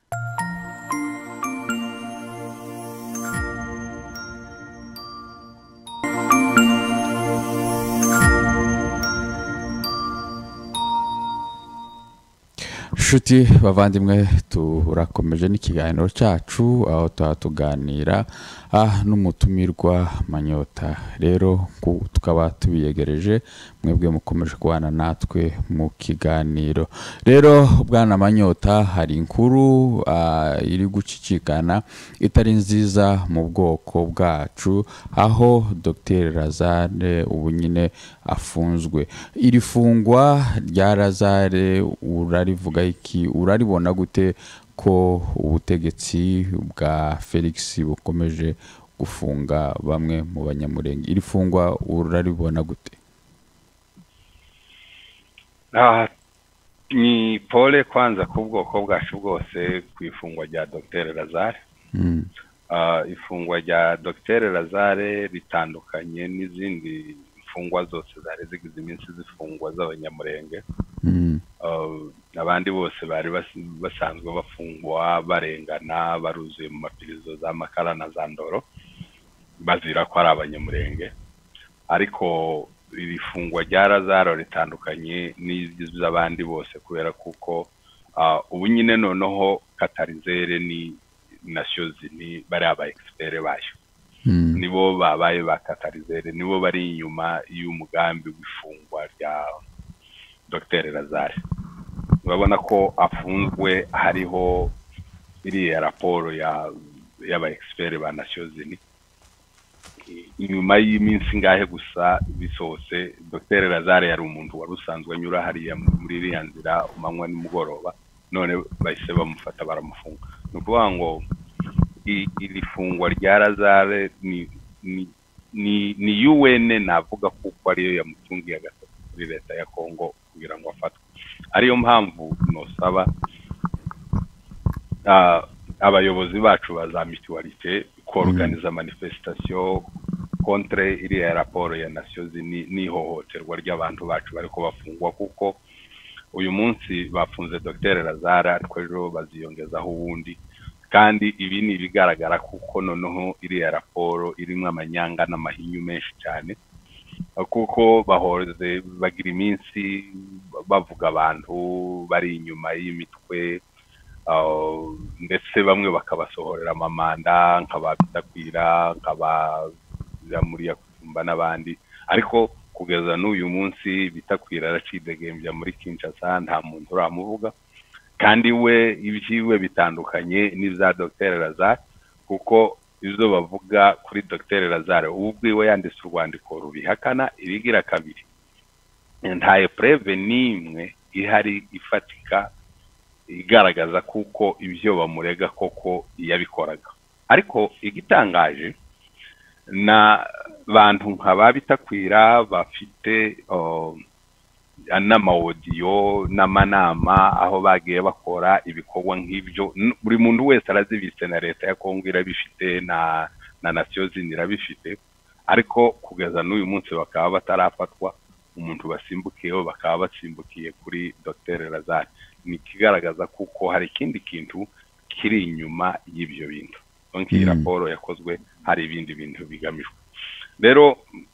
Shuti bavandimwe turakomeje n'ikiganiro cyacu aho tuganira ah n'umutumirwa Manyota rero tukaba tubiyegereje mwebwe mukomeje kubana natwe mu kiganiro rero bwana Manyota hari inkuru uh, iri gucicikana itari nziza mu bwoko bwacu aho Dr Lazare ubunyine afunzwe iri fungwa rya Lazare urarivuga iki uraribona gute ko ubutegetsi bwa Felix bukomeje gufunga bamwe mu Banyamulenge iri fungwa uraribona gute ah ni pole kwanza ku bwoko bwacu bwose kwifungwa rya Dr Lazare mm. ah ifungwa rya Dr Lazare ritandukanye n'izindi fungwa zose zari zigize iminsi zifungwa z'Abanyamulenge mm. uh, abandi bose bari basanzwe bafungwa barengana baruzuye mu mapirizo za Makara na za Ndoro bazira ko ari Abanyamulenge ariko iri fungwa rya Lazaro ritandukanye n'iz'abandi bose kubera kuko uh, ubu nyine noneho Katarizere ni Nations Unies bari aba expert bayo nibo babaye bakatarizere nibo bari inyuma y'umugambi w'ifungwa rya Docteur Lazare. Urabona ko afunzwe hariho iriya raporo ya y'aba expert ba Nations Unies inyuma y'iminsi ngahe gusa bisose. Docteur Lazare yari umuntu wari usanzwe anyura hariya muri iriya nzira umanywa n'umugoroba, none bahise bamufata baramufunga. Nukuvuga ngo iri fungwa rya Lazare ni ni ni U N navuga kuko ariyo yamutungiye agato kuri leta ya Kongo kugira ngo afatwe. Ariyo mpamvu nosaba uh, abayobozi bacu baza mutualité ko organiza manifestation contre iriya raporo ya Nations Unies n'ihohoterwa ry'abantu bacu bariko bafungwa, kuko uyu munsi bafunze Docteur Lazare ariko ejo baziyongezaho uwundi, kandi ibi ni bigaragara kuko noneho iriya raporo irimo amanyanga n'amahinyu menshi cyane, kuko bahoreze bagira iminsi bavuga abantu bari inyuma y'imitwe ndetse bamwe bakabasohorera amamanda nk'ababitakwira nk'abajya muri Yakutumba n'abandi, ariko kugeza n'uyu munsi Bitakwira aracidegembya muri Kinshasa nta muntu uramuvuga, kandi we ibyiwe bitandukanye n'iza Docteur Lazare, kuko izo bavuga kuri Docteur Lazare ubwiwe yanditse urwandiko rubihakana. Irigira kabiri nta preuve nimwe ihari ifatika igaragaza kuko ibyo bamurega koko yabikoraga. Ariko igitangaje na bantu nk'ababitakwira bafite uh, n'amaudio n'amanama aho bagiye bakora ibikorwa nk'ibyo. Buri muntu wese arazibitse na leta ya Kongo irabifite na na Nations Unies irabifite, ariko kugeza n'uyu munsi bakaba batarafatwa. Umuntu basimbukiyeho bakaba batsimbukiye kuri Docteur Lazare. Ni kigaragaza kuko hari ikindi kintu kiri inyuma y'ibyo bintu. Donc iyi raporo yakozwe hari ibindi bintu bigamijwe. Rero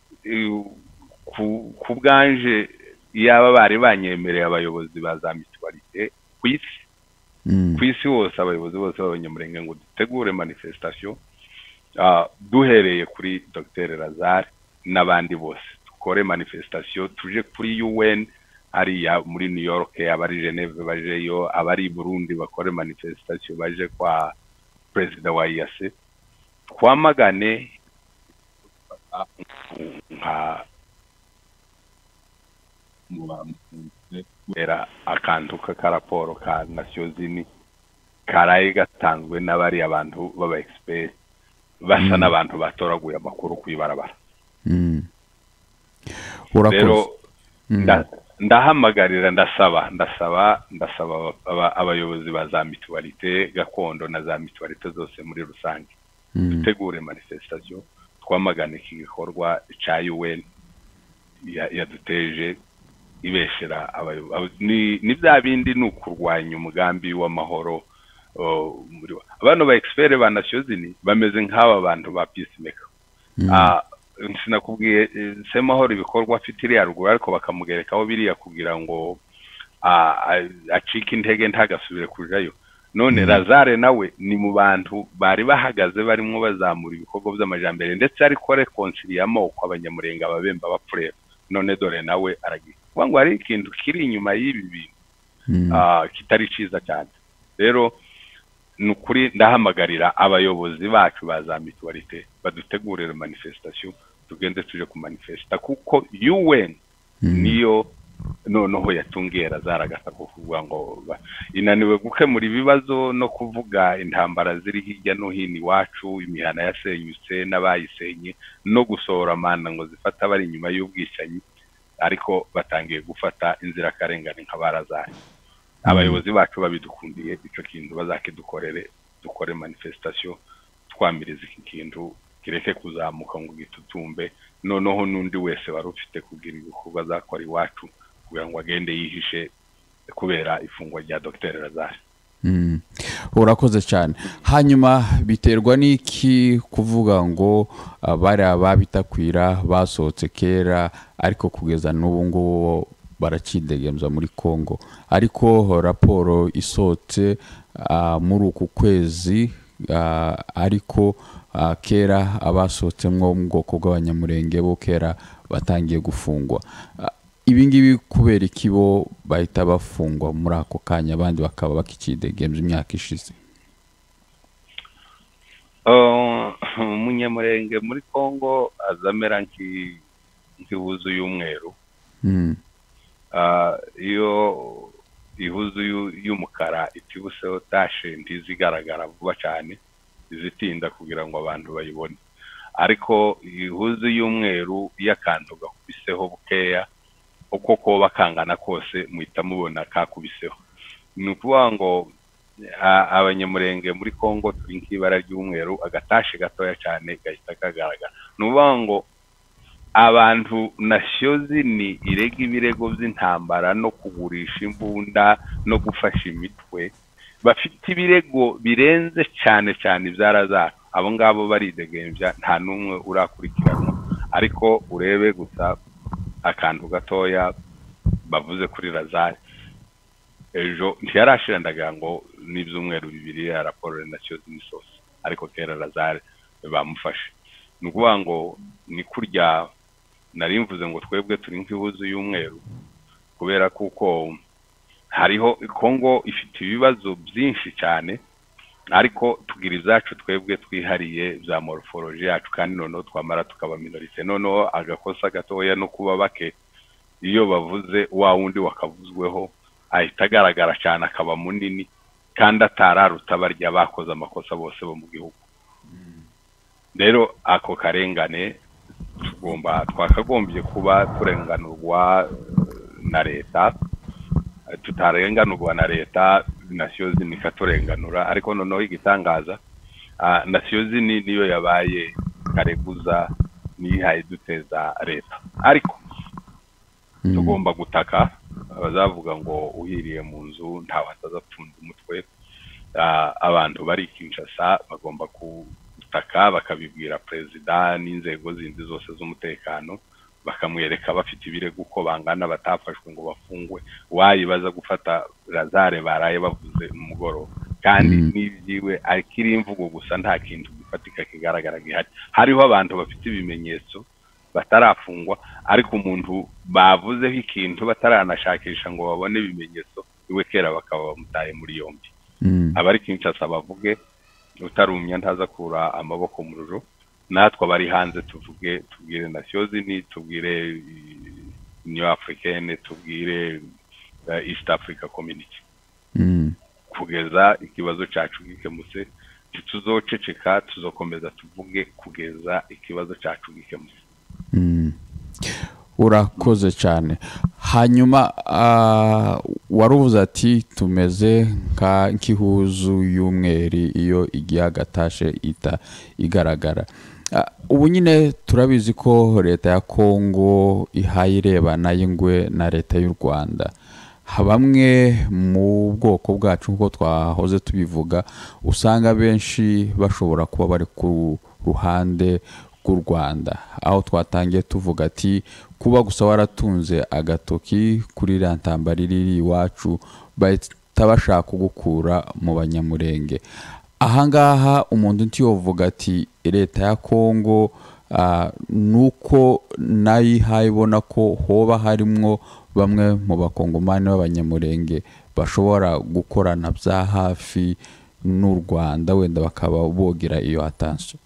ku bwanje yaba bari banyemereye abayobozi baza mutualité kwisi kwisi hose, abayobozi bose b'abanyamurenge ngo dutegure manifestation uh, duhereye kuri Docteur Lazare n'abandi bose, dukore manifestation tuje kuri U N hariya muri New York, abari Geneve bajeyo, abari Burundi bakore manifestation baje kwa President wa I A C, twamagane nka era akantu k'akaraporo ka Nations Unies karaye gatanzwe n'abari abantu baba expert basa n'abantu batoraguye amakuru kwibarabara. Rero ndahamagarira ndasaba ndasaba ndasaba abayobozi ba za mutualité gakondo na za mutualité zose muri rusange dutegure manifestation twamagane iki gikorwa ca U N yaduteje ibeshera ni ni bya bindi nukurwanya umugambi w'amahoro muri abantu ba expert ba Nations Unies bameze nk'aba bantu ba peacemaker. Ah sinakubwiye semahoro ibikorwa afitiri yaruguru, ariko bakamugerekaho biriya kugira ngo acike intege ntagasubire kujayo. None Lazare nawe ni mu bantu bari bahagaze barimo bazamura ibikorwa by'amajambere ndetse ariko reconciliamo uko abanyamurenge ababemba bapfurera. None dore nawe aragiye ngo ari ikintu kiri inyuma y'ibi bintu ah kitari ciza cyane. Rero nukuri ndahamagarira abayobozi bacu baza mutualité badutegurira manifestation tugende tuje ku manifesta, kuko U N niyo noneho yatungiye Lazare agasa kuvuga ngo inaniwe gukemura ibibazo no kuvuga intambara ziri hirya no hino iwacu, imihana yasenyutse n'abayisenye, no gusohora amana ngo zifata bari inyuma y'ubwishanyi, ariko batangiye gufata inzira karengane nk'abarazanye. Abayobozi bacu babidukundiye ico kintu bazakidukorere, dukore manifestation twamiriza iki kintu kireke kuzamuka ngo gitutumbe, noneho nundi wese wari ufite kugira ibikorwa zakora iwacu kugira ngo agende yihishe kubera ifungwa rya Docteur Lazare. Mm. Urakoze cyane. Hanyuma biterwa n'iki kuvuga ngo abari ababitakwira basohotse kera ariko kugeza n'ubu ngo baracidegembya muri Kongo, ariko raporo isotse uh, muri uku kwezi ah, ariko ah, kera abasohotsemwo mu bwoko bw'abanyamurenge bo kera batangiye gufungwa. Ah, ibi ngibi kubera iki bo bahita bafungwa muri ako kanya abandi bakaba bakicidegembya imyaka ishize? Umunyamurenge muri Kongo azamera nk'ihuzu y'umweru. Mm. Ah, iyo ihuzu y'umukara itibuseho tashe ntizigaragara vuba cyane, izitinda kugira ngo abantu bayibone. Ariko ihuzu y'umweru y'akantu gakubiseho bukeya uko koba kangana kose muhita mubona kakubiseho. Ni ukuvuga ngo abanyamurenge muri Kongo turi nk'ibara ry'umweru, agatashe gatoya cyane gahita kagaragara. Ni ukuvuga ngo abantu nasyozi ni irega ibirego by'intambara no kugurisha imbunda no gufasha imitwe, bafite ibirego birenze cyane cyane ibyarazara. Abo ngabo baridegembya nta numwe urakurikiranwa, ariko urebe gusa akantu gatoya bavuze kuri Lazare ejo ntiyarashira ndaga ngo n'ibyumweru bibiri ya raporo nasyozi n'isose, ariko kera Lazare bamufashe. Ni ukuvuga ngo ni kurya nari mvuze ngo twebwe turi nk'ihuzu y'umweru, kubera kuko hariho Kongo ifite ibibazo byinshi cyane, ariko tugira izacu twebwe twihariye bya morphology yacu, kandi noneho twamara tukaba minorite. Noneho agakosa gatoya no kuba bake, iyo bavuze wa wundi wakavuzweho ahita agaragara cyane akaba munini, kandi atararuta barya bakoze amakosa bose bo mu gihugu. Rero ako karengane tugomba twakagombye kuba turenganurwa na leta, tutarenganurwa na leta nasyozi nikaturenganura. Ariko noneho igitangaza nasyozi ni niyo yabaye kareguza nihaye duteza leta. Ariko tugomba gutaka, bazavuga ngo uhiriye mu nzu ntawe atazapfunda umutwe. Abantu bari Kinshasa bagomba gutaka bakabibwira perezida n'inzego zindi zose z'umutekano, bakamwereka bafite ibirego uko bangana batafashwe ngo bafungwe. Wayibaza gufata Lazare baraye bavuze umugoro, kandi n'ibyiwe akiri imvugo gusa, nta kintu gifatika kigaragara gihari. Hariho abantu bafite ibimenyetso batarafungwa, ariko umuntu bavuzeho ikintu bataranashakisha ngo babone ibimenyetso, iwe kera bakaba bamutaye muri yombi. Abari Kinshasa bavuge, utarumya ntaza kura amaboko mu rujo. Natwe abari hanze tuvuge, tubwire nasyozi ni tubwire New Africaine, tubwire East Africa Community, kugeza ikibazo cyacu gikemutse. Tuzoceceka, tuzokomeza tuvuge kugeza ikibazo cyacu gikemutse. Urakoze cyane. Hanyuma waruvuze ati tumeze nk'ihuzu y'umweri iyo igiye agatashe ita igaragara. Ubu nyine turabizi ko leta ya Kongo ihaye irebana y'ingwe na leta y'u Rwanda. Bamwe mu bwoko bwacu nk'uko twahoze tubivuga, usanga benshi bashobora kuba bari ku ruhande rw'u Rwanda, aho twatangiye tuvuga ati kuba gusa waratunze agatoki kuri iriya ntambara iri iwacu bahita bashaka kugukura mu banyamurenge. Ahangaha umuntu ntiyovuga ati leta ya Kongo nuko nayo ihaye ibona ko hoba harimwo bamwe mu bakongomani b'abanyamurenge bashobora gukorana bya hafi n'u Rwanda, wenda bakaba bogira iyo attention.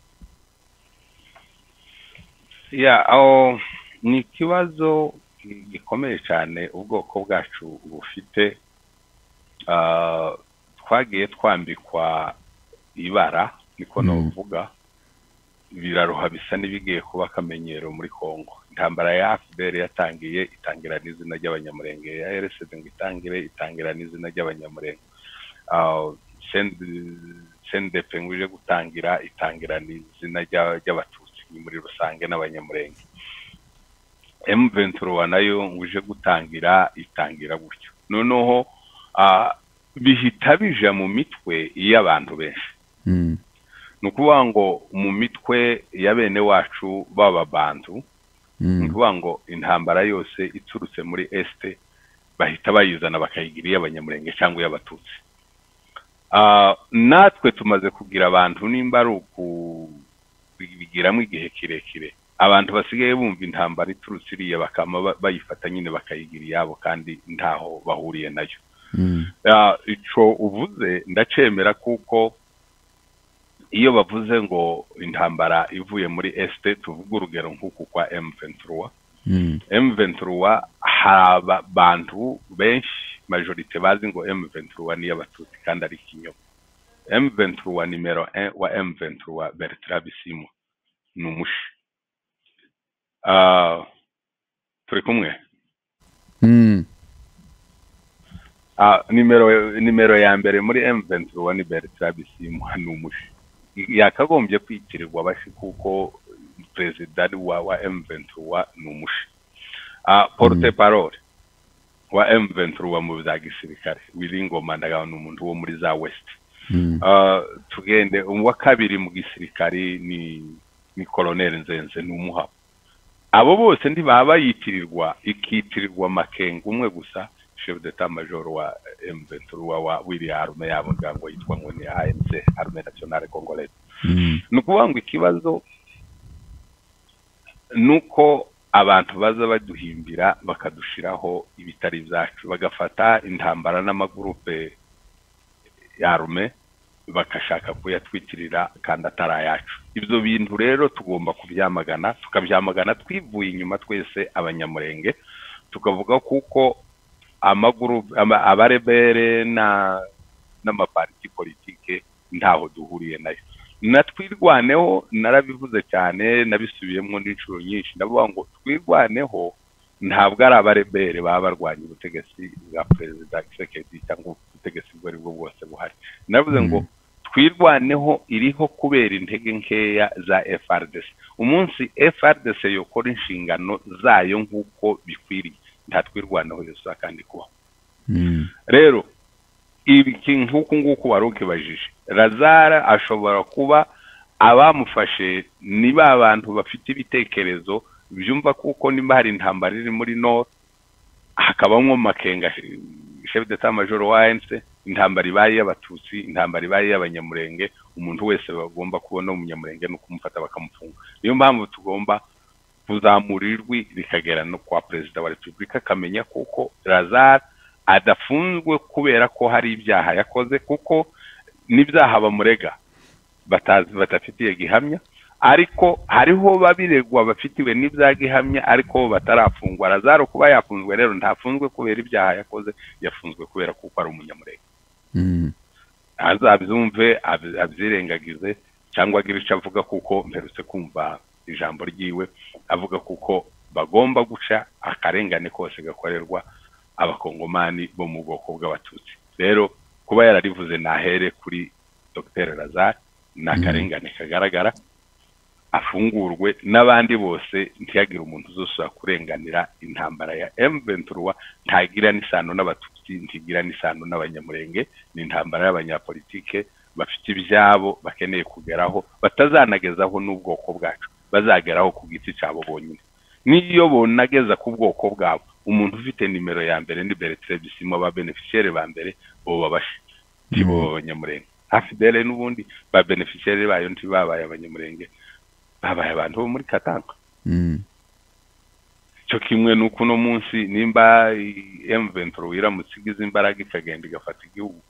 Ya aho ni ikibazo gikomeye cyane ubwoko bwacu bufite. Twagiye twambikwa ibara, niko novuga, biraruha bisa n'ibigiye kuba akamenyero muri Kongo. Intambara ya F D L yatangiye itangira n'izina ry'abanyamurenge, ya R S D ngo itangire itangira n'izina ry'abanyamurenge, C N D P ngo ije gutangira itangira n'izina ry'abatutsi muri rusange n'abanyamurenge, M vingt-trois nayo ngo ije gutangira itangira gutyo. Noneho bihita bija mu mitwe y'abantu benshi. Ni ukuvuga ngo mu mitwe ya bene wacu b'ababantu, ni ukuvuga ngo intambara yose iturutse muri este bahita bayizana bakayigira iy'abanyamurenge cyangwa iy'abatutsi. Ah, natwe tumaze kugira abantu nimba ari ukubigiramo igihe kirekire, abantu basigaye bumva intambara iturutse iriya bakama ba- bayifata nyine bakayigira iyabo kandi ntaho bahuriye nayo. Mm. Ah, ico uvuze ndacemera kuko iyo bavuze ngo intambara ivuye muri este, tuvuga urugero nk'uku kwa M twenty-three. Mm. M twenty-three hari abantu benshi majorite bazi ngo M twenty-three ni y'abatutsi kandi ari ikinyoma. M twenty-three nimero un wa M twenty-three Bertrand Bisimwa ni umushi. Ah, turi kumwe. Mm. Ah, nimero nimero ya mbere muri M twenty-three ni Bertrand Bisimwa ni umushi. Yakagombye kwitirirwa abashi kuko president wa wa M twenty-three ni umushi. Ah, porte parole wa M twenty-three mu bya gisirikare Wilingoma ndaga n'umuntu wo muri za West. Mm. Uh, tugende umwa kabiri mu gisirikare ni ni Colonel Nzenze n'umuhabo. Abo bose ndi baba yitirirwa ikitirirwa Makenga umwe gusa, chef d'état major wa M twenty-three wa William Arme yabo ngango yitwa ngo ni A N C, Armée Nationale Congolaise. Mm. Nukuvuga ngo ikibazo nuko abantu baza baduhimbira bakadushiraho ibitari byacu, bagafata intambara n'amagurupe yarume bakashaka kuyatwitirira kandi atari yacu. Ibyo bintu rero tugomba kubyamagana, tukabyamagana twivuye inyuma twese abanyamurenge, tukavuga kuko amagurupe abarebere na n'amaparti politike ntaho duhuriye nayo. Natwirwaneho narabivuze cyane, nabisubiyemo n'inshuro nyinshi, ndavuga ngo twirwaneho ntabwo ari abarebere baba barwanya ubutegetsi bwa Perezida Tshisekedi cyangwa ubutegetsi bwari bwo bwose buhari. Navuze ngo twirwaneho iriho kubera intege nkeya za F R D C. Umunsi F R D C yokora inshingano zayo nk'uko bikwiriye, nta twirwaneho yose kandi kuba. Mm. Rero ibiki nk'uko nguko waruke bajije, Lazara ashobora kuba abamufashe niba abantu bafite ibitekerezo byumva kuko nimba hari intambara iri muri Nord, hakabamwo Makenga chef d'état major wa A N C, intambara ibaye y'abatutsi, intambara ibaye y'abanyamurenge, umuntu wese bagomba kubona umunyamurenge no kumufata bakamufunga. Niyo mpamvu tugomba kuzamurirwi rikagera no kwa Perezida wa Republika kamenya kuko Lazara adafunzwe kubera ko hari ibyaha yakoze, kuko n'ibyaha bamurega batazi batafitiye gihamya, ariko hariho babiregwa bafitiwe n'ibya gihamya ariko batarafungwa. Lazaro kuba yafunzwe rero ntafunzwe kubera ibyaha yakoze, yafunzwe kubera kuko ari umunyamurenge. Mm. Azabyumve abyirengagize cyangwa agira icyo avuga, kuko mperutse kumva ijambo ryiwe avuga kuko bagomba guca akarengane kose gakorerwa abakongomani bo mu bwoko bw'abatutsi. Rero kuba yararivuze nahere kuri Dr Lazare n'akarengane kagaragara, afungurwe n'abandi bose, ntiyagira umuntu uzosubira kurenganira intambara ya M twenty-three. Ntagira n'isano n'abatutsi, ntigira n'isano n'abanyamurenge, ni intambara y'abanyapolitike bafite ibyabo bakeneye kugeraho, batazanagezaho n'ubwoko bwacu, bazageraho ku giti cyabo bonyine. Niyo bonageza ku bwoko bwabo, umuntu ufite nimero ya mbere ni Bertrand Bisimwa, ba beneficiaire ba mbere bo babashe tibo abanyamurenge. Afidele n'ubundi ba beneficiaire bayo ntibabaye abanyamurenge, babaye abantu bo muri Katanga. Mm. Cyo kimwe nuko no munsi nimba M twenty-three iramutse igize imbaraga ikagenda igafata igihugu,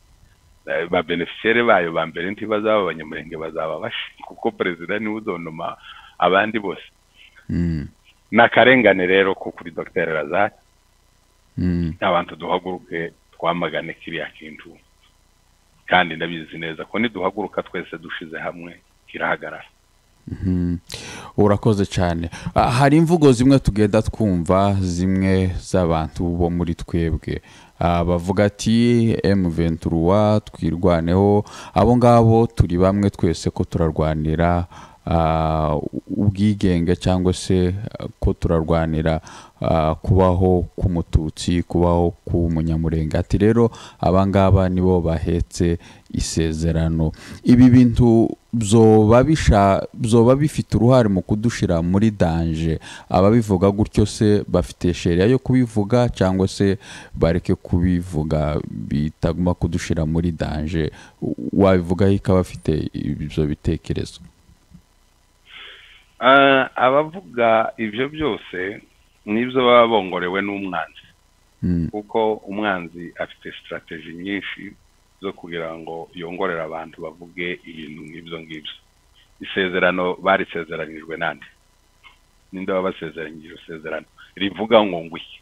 ba beneficiaire bayo ba mbere ntibazaba abanyamurenge, bazaba bashe, kuko Perezida ni uzonoma abandi bose. Mm. Nakarengane rero ko kuri Dr Lazare. Mm. Abantu duhaguruke twamagane kiriya kintu, kandi ndabizi neza ko niduhaguruka twese dushize hamwe kirahagarara. Mhm. Urakoze cyane. Ah, hari imvugo zimwe tugenda twumva zimwe z'abantu bo muri twebwe, ah, bavuga ati M twenty-three twirwaneho, abo ngabo turi bamwe twese ko turarwanira ah, ubwigenge cyangwa se ah, ko turarwanira ah, kubaho k'umututsi kubaho k'umunyamurenge ati rero abangaba nibo bahetse isezerano ibi bintu byoba bisha byoba bifite uruhare mu kudushira muri danje ababivuga gutyo se bafite sheria yo kubivuga cyangwa se bareke kubivuga bitaguma kudushira muri danje wabivuga ikaba bafite ibyo bitekerezo uh, abavuga ibyo byose nibyo baba bongorewe n'umwanzi mm. kuko umwanzi afite strategy nyinshi zo kugira ngo yongorera abantu bavuge ibintu nk'ibyo ngibyo isezerano bari sezeranijwe nande ninde wabasezeranyije isezerano rivuga ngo ngwiki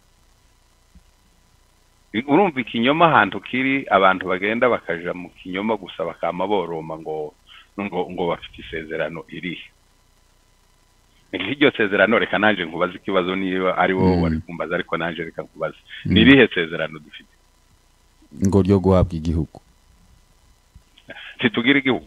urumva ikinyoma ahantu kiri abantu bagenda bakaja mu kinyoma gusa bakama boroma ngo ngo ngo bafite isezerano irihe iryo sezerano reka nanje nkubaza ikibazo niba ari wowe wari kumbaza ariko nanje reka nkubaza nirihe sezerano dufite ngo ryo guhabwa igihugu situgira igihugu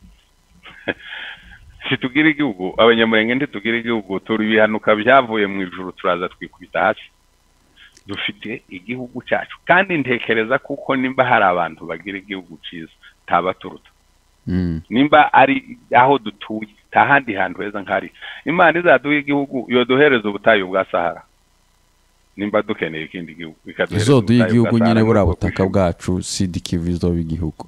situgira igihugu abanyamurenge ntitugira igihugu turi bihanuka byavuye mu ijuru turaza twikubita hasi dufite igihugu cyacu kandi ntekereza kuko nimba hari abantu bagira igihugu cyiza tabaturuta mm. nimba ari aho dutuye tahandi hantu heza nkari imana izaduha igihugu yoduhereza ubutayu bwa Sahara nimba dukeneye ikindi gihugu bikaduhereza zo duha igihugu nyine bura butaka bwacu sidikivizo b'igihugu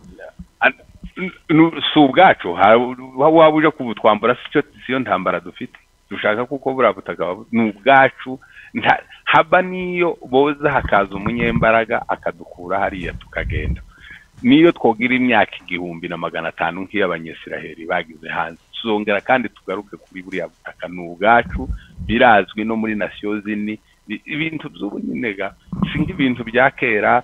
si ubwacu waba uje kubutwambura siyo ntambara dufite dushaka kuko bura butaka ni ubwacu haba niyo boza hakaza umunyembaraga akadukura hariya tukagenda niyo twogira imyaka igihumbi na magana atanu nk'iy'abanyesiraheli bagize hanze tuzongera kandi tugaruke kuri buriya butaka ni ubwacu birazwi no muri nasiyo zini ibintu by'ubu nyinega si nk'ibintu bya kera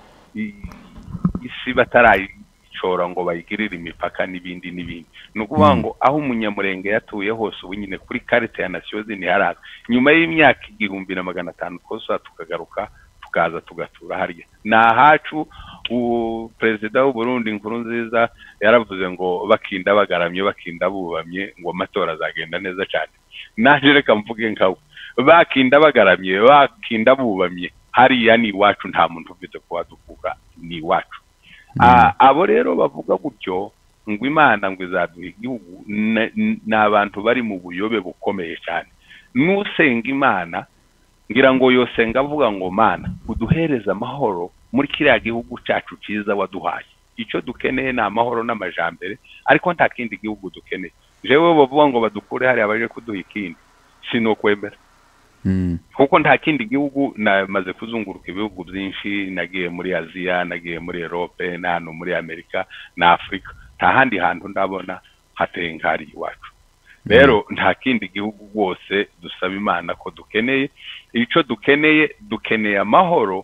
isi batarayicora ngo bayigirire imipaka n'ibindi n'ibindi ni ukuvuga ngo aho umunyamurenge yatuye hose ubu nyine kuri karite ya nasiyo zini haraza nyuma y'imyaka igihumbi na magana atanu twose tukagaruka tukaza tugatura hariya ni ahacu perezida w'u Burundi Nkurunziza yaravuze ngo bakinda bagaramye bakinda bubamye ngo amatora azagenda neza cyane naje reka mvuge nkawe bakinda bagaramye bakinda bubamye hariya ni iwacu nta muntu ufite kuwadukura ni iwacu abo rero bavuga gutyo ngo imana ngo izaduha igihugu ni abantu bari mu buyobe bukomeye cyane n'usenga imana ngira ngo yosenga avuga ngo mana uduhereza amahoro muri kiriya gihugu cyacu cyiza waduhaye icyo dukeneye ni amahoro n'amajambere ariko nta kindi gihugu dukeneye jewe bavuga ngo badukure hariya baje kuduha ikindi sino kwemera kuko nta kindi gihugu namaze kuzunguruka ibihugu byinshi nagiye muri Aziya nagiye muri Europe na hano muri Amerika na Afrika nta handi hantu ndabona hateye nkari iwacu rero nta kindi gihugu rwose dusaba imana ko dukeneye icyo dukeneye dukeneye amahoro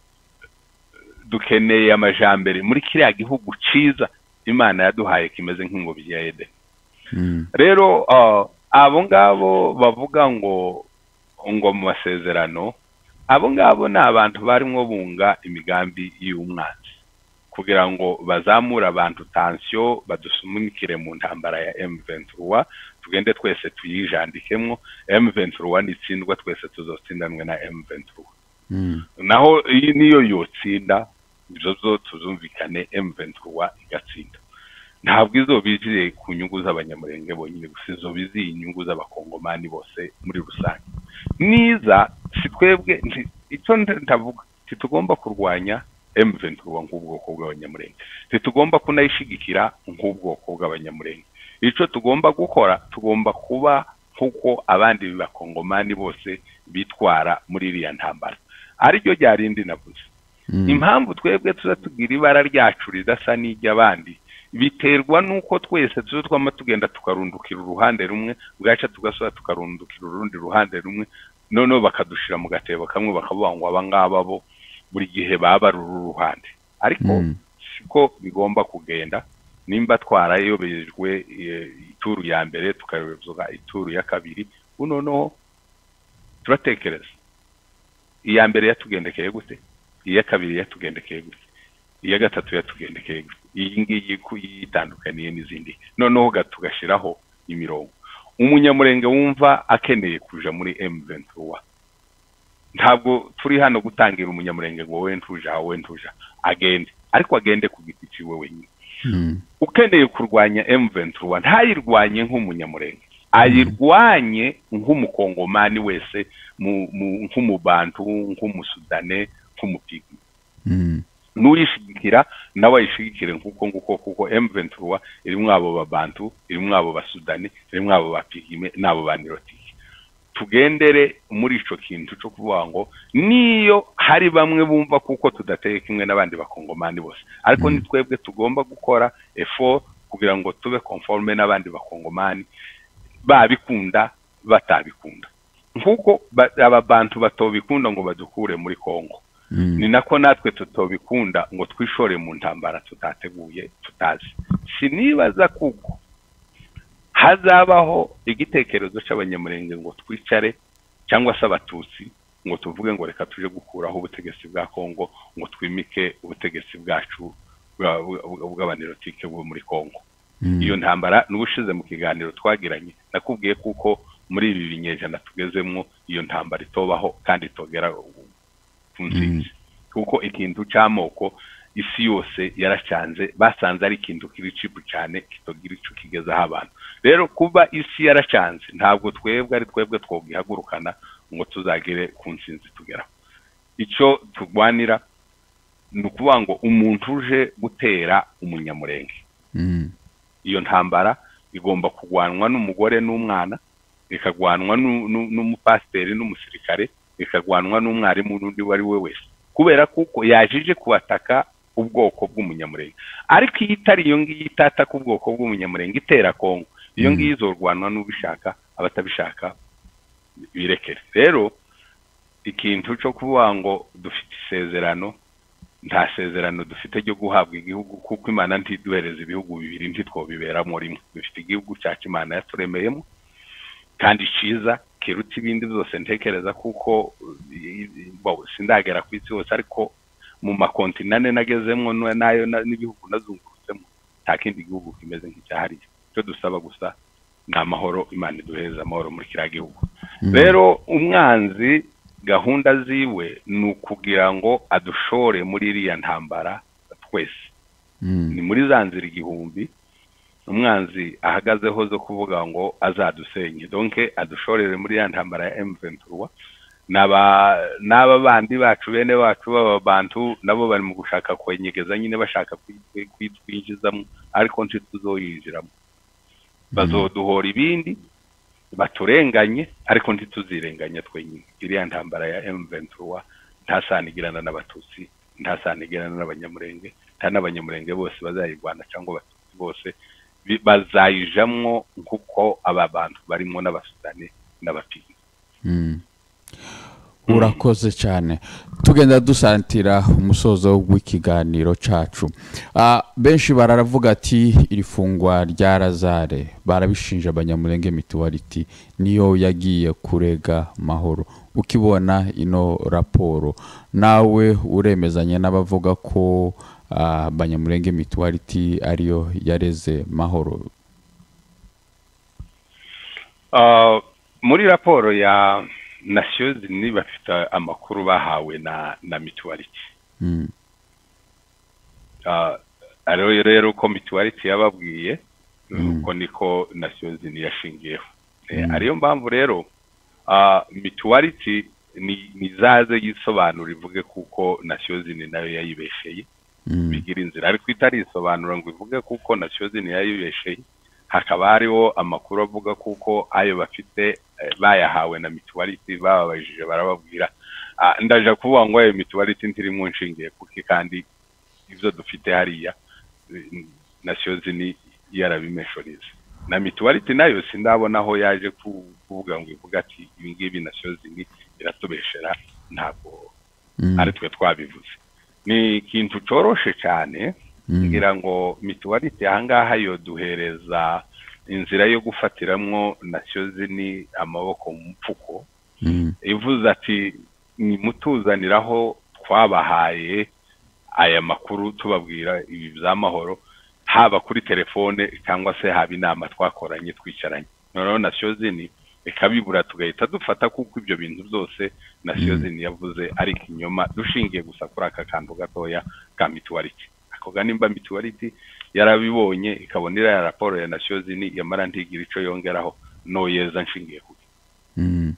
dukeneye amajambere muri kiriya gihugu cyiza imana yaduhaye kimeze nk'ingobyi ya Edeni rero abo ngabo bavuga ngo ngo mu masezerano abo ngabo ni abantu barimo bunga imigambi y'umwanzi kugira ngo bazamure abantu tansiyo badusumikire mu ntambara ya M vingt-trois tugende twese tuyijandikemwo M vingt-trois nitsindwa twese tuzotsindanwe na M vingt-trois naho iyi niyo yotsinda izo zo tuzumvikane M vingt-trois igatsinda ntabwo izo bizire ku nyungu z'abanyamurenge bonyine gusa izo biziye inyungu z'abakongomani bose muri rusange niza si twebwe icyo ndavuga titugomba kurwanya M vingt-trois nk'ubwoko bw'abanyamurenge titugomba kunayishigikira nk'ubwoko bw'abanyamurenge icyo tugomba gukora tugomba kuba nk'uko abandi bakongomani bose bitwara muri iriya ntambara ariryo ryarindi navuze impamvu twebwe tuza tugira ibara ryacu ridasa n'iry'abandi biterwa nuko twese tuzo twama tugenda tukarundukira uruhande rumwe bwaca tugasura tukarundukira urundi ruhande rumwe noneho bakadushira mu gatebo kamwe bakavuga ngo abangaba bo buri gihe baba ruru ruhande ariko siko bigomba kugenda nimba twarayobejwe ituru ya mbere tukayobezuka ituru ya kabiri unono turatekereza iya mbere yatugendekeye gute iya kabiri yatugendekeye gute iya gatatu yatugendekeye gute iyi ngiyi yitandukaniye n'izindi noneho gatugashiraho imirongo. Umunyamurenge wumva akeneye kuja muri M vingt-trois ntabwo turi hano gutangira umunyamurenge ngo we ntuja we ntuja agende, ariko agende ku giti ciwe wenyine. Mm. Ukeneye kurwanya M vingt-trois ntayirwanye nk'umunyamurenge, ayirwanye nk'umukongomani wese, nk'umubantu, nk'umusudane, nk'umupigi. Mm. Nuyishigikira nawe ayishigikire nkuko nguko, kuko M vingt-trois irimwo abo babantu, irimwo abo basudani, irimwo abo bapigime nabo banirotike. Tugendere muri ico kintu cyo kuvuga ngo niyo hari bamwe bumva kuko tudateye kimwe n'abandi bakongomani bose, ariko ni twebwe tugomba gukora effort kugira ngo tube conforme n'abandi bakongomani, babikunda batabikunda. Nkuko aba bantu batobikunda ngo badukure muri Kongo, Mm. ni nako natwe tutobikunda ngo twishore mu ntambara tutateguye tutazi. Sinibaza kuko hazabaho igitekerezo cy'abanyamurenge ngo twicare cyangwa se abatutsi ngo tuvuge ngo reka tuje gukuraho ubutegetsi bwa Kongo, ngo twimike ubutegetsi bwacu bw'abanirotike bwo muri Kongo. Mm. Iyo ntambara n'ubushize mu kiganiro twagiranye nakubwiye kuko muri ibi binyejana tugezemwo iyo ntambara itobaho kandi togera kunzinzi. Kuko ikintu cy'amoko isi yose yaracanze, basanze ari ikintu kiri cipu cyane kitogira ico kigezaho abantu. Rero kuba isi yaracanze ntabwo twebwe ari twebwe twogihagurukana ngo tuzagere ku nsinzi tugeraho. Ico tugwanira ni ukuvuga ngo umuntu uje gutera umunyamurenge, Mm. iyo ntambara igomba kugwanwa n'umugore n'umwana, ikagwanwa n'umupasiteri n'umusirikare, ikagwanwa n'umwarimu n'undi wari we wese, kubera kuko yajije kubataka ubwoko bw'umunyamurenge. Ariko iyo itari iyo ngiyo itataka ubwoko bw'umunyamurenge itera Kongo, iyo ngiyo izorwanwa n'ubishaka, abatabishaka birekere. Rero ikintu cyo kuvuga ngo dufite isezerano, nta sezerano dufite ryo guhabwa igihugu, kuko Imana ntiduhereza ibihugu bibiri ntitwobiberamo rimwe. Dufite igihugu cyacu Imana yaturemeyemo kandi ciza kiruta ibindi byose ntekereza, kuko sindagera ku isi hose, ariko mu makontinane nagezemwo nayo n'ibihugu nazungurutsemo nta kindi gihugu kimeze nk'icyahariye. Cyo dusaba gusa ni amahoro, Imana iduhereza amahoro muri kiriya gihugu. Rero umwanzi gahunda ziwe ni ukugira ngo adushore muri iriya ntambara twese. Mm. Ni muri za nzira igihumbi umwanzi ahagazeho zo kuvuga ngo azadusenye, donke adushorere muri ya ntambara ya M vingt-trois. Naba naba bandi bacu bene bacu baba bantu nabo bari mu gushaka kwenyegeza nyine, bashaka kwitwinjizamo, ariko ntituzoyinjiramo. Bazoduhora ibindi baturenganye, ariko ntituzirenganya twenyine. Iriya ntambara ya M vingt-trois ntasanigirana n'abatutsi, ntasanigirana n'abanyamurenge, nta n'abanyamurenge bose bazayirwana cyangwa abatutsi bose bazayijamwo nkuko aba bantu barimo n'abasudani n'abapigi. Mm. Urakoze cyane. Tugenda dusantira umusozo w'ikiganiro cacu. Ah, benshi bararavuga ati iri fungwa rya Lazare barabishinja abanyamurenge Mutuality niyo yagiye kurega Mahoro. Ukibona ino raporo nawe uremezanye n'abavuga ko abanyamurenge Mutuality ariyo yareze Mahoro? Uh, muri raporo ya Nations Unies bafite amakuru bahawe na na Mutuality. Mm. Uh, aro rero ko Mutuality yababwiye uko niko Nations Unies yashingiyeho. Eh, ariyo mpamvu rero uh, Mutuality ni nizaze yisobanura ivuge kuko Nations Unies nayo yayibesheye. Mm. Bigira inzira, ariko itari isobanura ngo ivuge kuko Nations Unies yayibesheye. Hakaba hariho amakuru avuga kuko ayo bafite eh, bayahawe na Mutuality bababajije barababwira. Uh, ndaje kuvuga ngo ayo Mutuality ntiri mu nshingiye kuki, kandi ivyo dufite hariya Nations Unies yarabimeshorize. Na Mutuality nayo sindabona aho yaje kuvuga ngo ivuga ati ibi ngibi Nations Unies iratubeshera, ntabwo Mm. ari twe twabivuze. Ni ikintu coroshe cyane. Mm. Ngira ngo Mutuality ahangaha yo duhereza inzira yo gufatiramwo Nations Unies amaboko mu mfuko. Mm. Ivuze ati ni mutuzaniraho twabahaye aya makuru tubabwira ibi by'amahoro, haba kuri telefone cyangwa se haba inama twakoranye twicaranye noneho Nations Unies ikabibura tugahita dufata kuko ibyo bintu byose Nations Unies yavuze ari kinyoma dushingiye gusa kuri aka kantu gatoya ka mutuality ako ganimba mutuality yarabibonye ikabonera ya raporo ya Nations Unies yamara ntigira ico yongeraho no yeza nshingiye kuki mm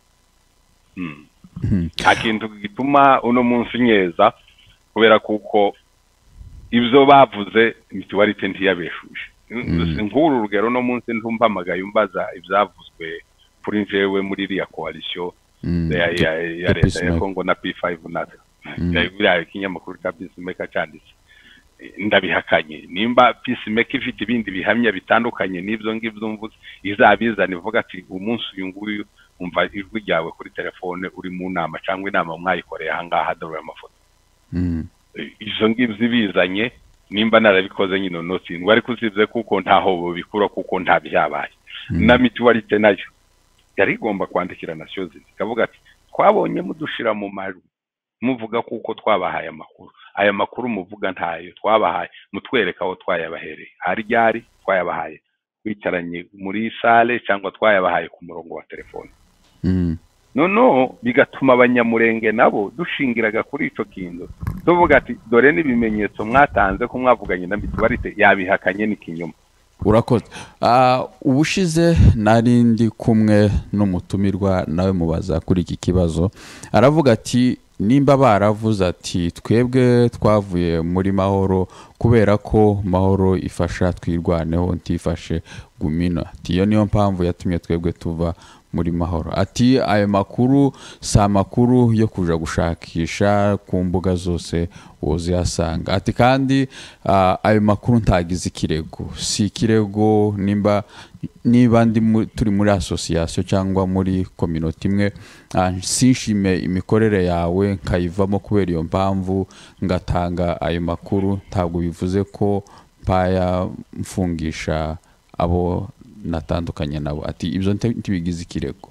mm akintu gituma uno munsi nyeza kubera kuko ibyo bavuze mutuality ntiyabeshuje nkuru rugero no munsi ntumpamagaye umbaza ibyavuzwe kuri njewe muri iriya coalition ya ya leta ya Kongo na P five na ya kinyamakuru ka Peacemaker cyanditse ndabihakanye nimba Peacemaker ifite ibindi bihamya bitandukanye n'ibyo ngibyo mvuze izabizana ivuga ati umunsi uyu nguyu umva ijwi ryawe kuri telefone uri mu nama cyangwa inama mwayikoreye ahangaha dore amafoto izo ngibyo bizanye nimba narabikoze nyino notsindwa ariko usibye kuko ntaho bikura kuko nta byabaye na mutuality nayo yari igomba kwandikira Nations Unies kavuga ati twabonye mudushira mu majwi muvuga kuko twabahaye amakuru aya makuru muvuga ntayo twabahaye mutwereka aho twayabahereye hari ryari twayabahaye kwicaranye muri salle cyangwa twayabahaye ku murongo wa telefone no no bigatuma abanyamurenge nabo dushingiraga kuri ico kintu tuvuga ati dore nibimenyetso mwatanze ko mwavuganye na mutuality yabihakanye n'ikinyoma urakoze uh, ubushize nari ndi kumwe n'umutumirwa nawe mubaza kuri iki kibazo aravuga ati nimba baravuze ati twebwe twavuye muri mahoro kubera ko mahoro ifasha twirwaneho ntifashe gumino ati iyo niyo mpamvu yatumye twebwe tuva muri mahoro ati ayo makuru sa makuru yo kuja gushakisha ku mbuga zose uziyasanga ati kandi uh, ayo makuru ntagize ikirego si ikirego nimba niba ndi turi muri association cyangwa muri community imwe uh, sinshime imikorere yawe nkayivamo kubera iyo mpamvu ngatanga ayo makuru ntabwo bivuze ko mpaya mfungisha abo natandukanye nabo ati ibyo ntibigize ikirego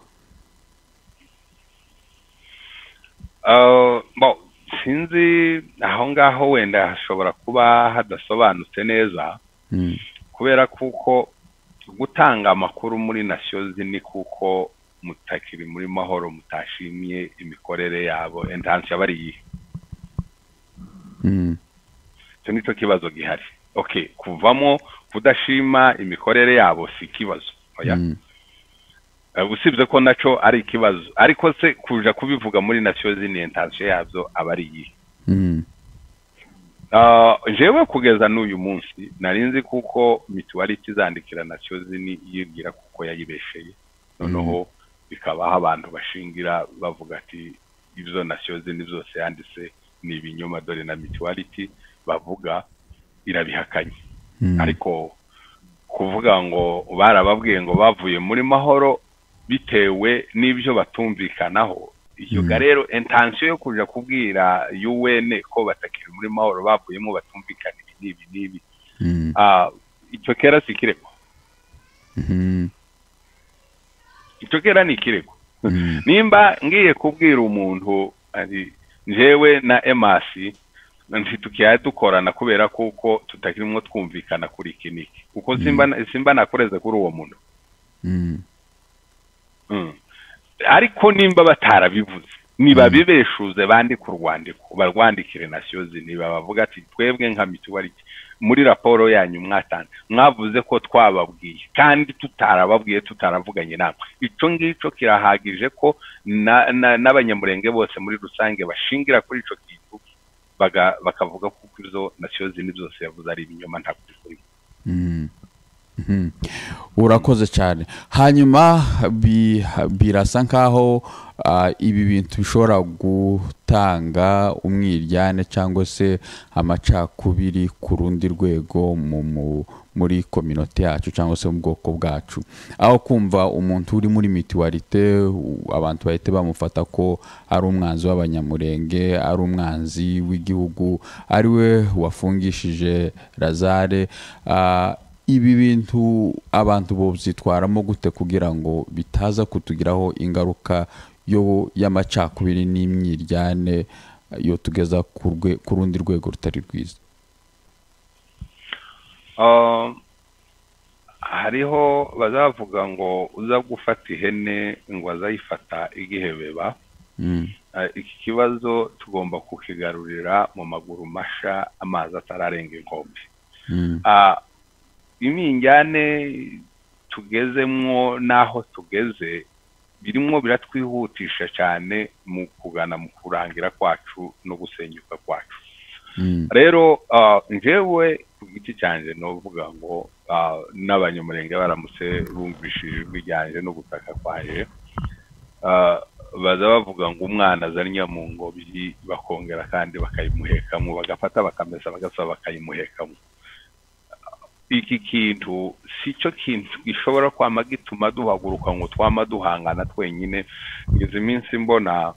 uh, bo sinzi aho ngaho wenda hashobora kuba hadasobanutse neza mm. kubera kuko gutanga amakuru muri Nations Unies kuko mutakiri muri mahoro mutashimye imikorere yabo entansi yabari mm. cyo nico kibazo gihari okay kuvamo kudashima imikorere yabo si kibazo oya mm. uh, usibye ko naco ari kibazo ariko se kuja kubivuga muri Nations Unies entansi yabyo abari mm. Uh, jewe kugeza n'uyu munsi narinzi kuko mutuality zandikira Nations Unies yigira kuko yayibesheye noneho bikabaho abantu bashingira bavuga ati ibyo Nations Unies zose yanditse ni ibinyoma dore na mutuality bavuga irabihakanye ariko kuvuga ngo barababwiye ngo bavuye muri mahoro bitewe n'ibyo batumvikanaho iyo garero intention yo kuja kubwira U N ko batakiri muri mahoro bavuyemo batumvikana ibi nibi ah icyo kera sikireko icyo kera ni kireko nimba ngiye kubwira umuntu ari njewe na M A C ntitukiye dukorana kubera kuko tutakirimo twumvikana kuri kiniki kuko simba simba nakoreze kuri uwo muntu mm. mm. ariko nimba batarabivuze niba bibeshuze bandi ku rwandiko barwandikire Nations Unies bavuga ati twebwe nka mutuality muri raporo yanyu mwatanze mwavuze ko twababwiye kandi tutarababwiye tutaravuganye namwe ico ngico kirahagije ko n'abanyamurenge bose muri rusange bashingira kuri ico kintu bakavuga ko izo Nations Unies zose yavuze ari ibinyoma nta kuri mm. Mm. urakoze cyane hanyuma birasa nkaho uh, ibi bintu bishobora gutanga umwiryane cyangwa se amacakubiri ku rundi rwego mu muri community yacu cyangwa se mu bwoko bwacu aho kumva umuntu uri muri mutualite abantu bahite bamufata ko ari umwanzi w'abanyamurenge ari umwanzi w'igihugu ari we wafungishije Lazare uh, ibi bintu abantu bo byitwaramo gute kugira ngo bitaza kutugiraho ingaruka yo y'amacakubiri n'imyiryane yo tugeza ku rundi rwego rutari rwiza Ah, hariho bazavuga ngo uza gufata ihene ngo azayifata igihebeba. Mm. Ah, iki kibazo tugomba kukigarurira mu maguru masha amazi atararenga inkombe. Mm. Ah, iminjyane tugezemwo naho tugeze birimo biratwihutisha cyane mu kugana mu kurangira kwacu no gusenyuka kwacu. Mm. Rero ah, njyewe ku giti cyanjye novuga ngo ah, n'abanyamurenge baramutse bumvishije ijwi ryanjye no gutaka kwaje, ah, baza bavuga ngo umwana azanye mu ngobyi bakongera kandi bakayimuhekamo, bagafata bakamesa bagasaba bakayimuhekamo. Iki kintu si cyo kintu gishobora kwama gituma duhaguruka ngo twama duhangana twenyine. Izi minsi mbona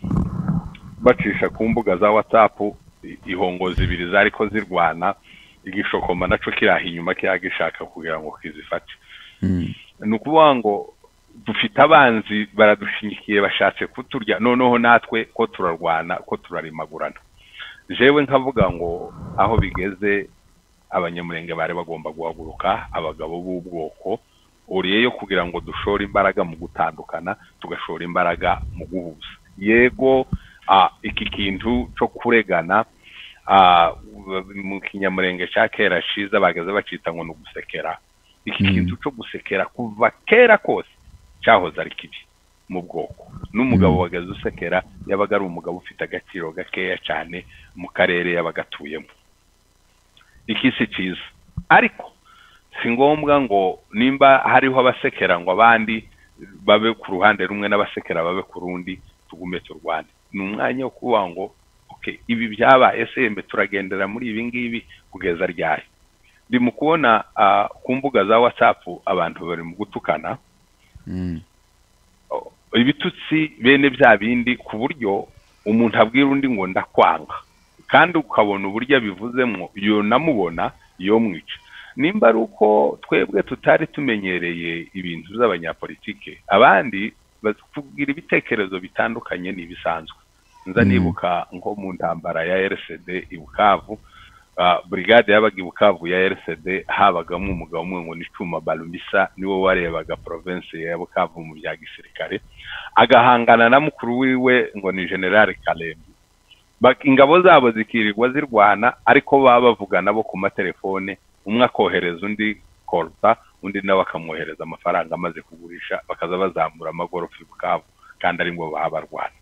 bacisha ku mbuga za WhatsApp ihongo zibiri zariko zirwana, igishokoma naco kiraha inyuma kiragishaka kugira ngo kizifate. Mm. Nukuvuga ngo dufite abanzi baradushingikiye bashatse kuturya, noneho natwe ko turarwana ko turarimagurana. Jewe nkavuga ngo aho bigeze abanyamurenge bari bagomba guhaguruka, abagabo b'ubwoko uriyeyo kugira ngo dushore imbaraga mu gutandukana, tugashora imbaraga mu guhuza. Yego ah, iki kintu cyo kuregana ah, mu kinyamurenge cya kera shiza bagaze bacita ngo nugusekera. Iki Mm. kintu cyo gusekera kuva kera kose cyahoze ari kibi mu bwoko. N'umugabo wagaze usekera yabaga ari umugabo ufite agaciro gakeya cyane mu karere yabagatuyemo. Iki si cyiza, ariko si ngombwa ngo nimba hariho abasekera ngo abandi babe ku ruhande rumwe n'abasekera babe ku rundi tugume turwane. Ni umwanya wo kuvuga ngo okay, ibi byaba ese mbe turagendera muri ibi ngibi kugeza ryari. Ndi mu kubona ah, ku mbuga za WhatsApp abantu bari mu gutukana. Mm. Oh, ibitutsi bene bya bindi ku buryo umuntu abwira undi ngo ndakwanga, kandi ukabona uburyo bivuzemo iyo namubona iyo mwica. Nimba ari uko twebwe tutari tumenyereye ibintu by'abanyapolitike, abandi bakugira ibitekerezo bitandukanye n'ibisanzwe. Nza Mm. nibuka nko mu ntambara ya R C D i Bukavu, ah, brigade yabaga i Bukavu ya R C D habagamo umugabo umwe ngo ni Cuma Balumbisa, niwe warebaga province ya Bukavu mu bya gisirikare, agahangana na mukuru wiwe ngo ni General Kalembe. Bak- ingabo zabo zikirirwa zirwana, ariko baba bavugana bo ku matelefone, umwe akohereza undi kolta, undi nawe akamwohereza amafaranga amaze kugurisha, bakaza bazamura amagorofa i Bukavu kandi ari ngo baba barwana.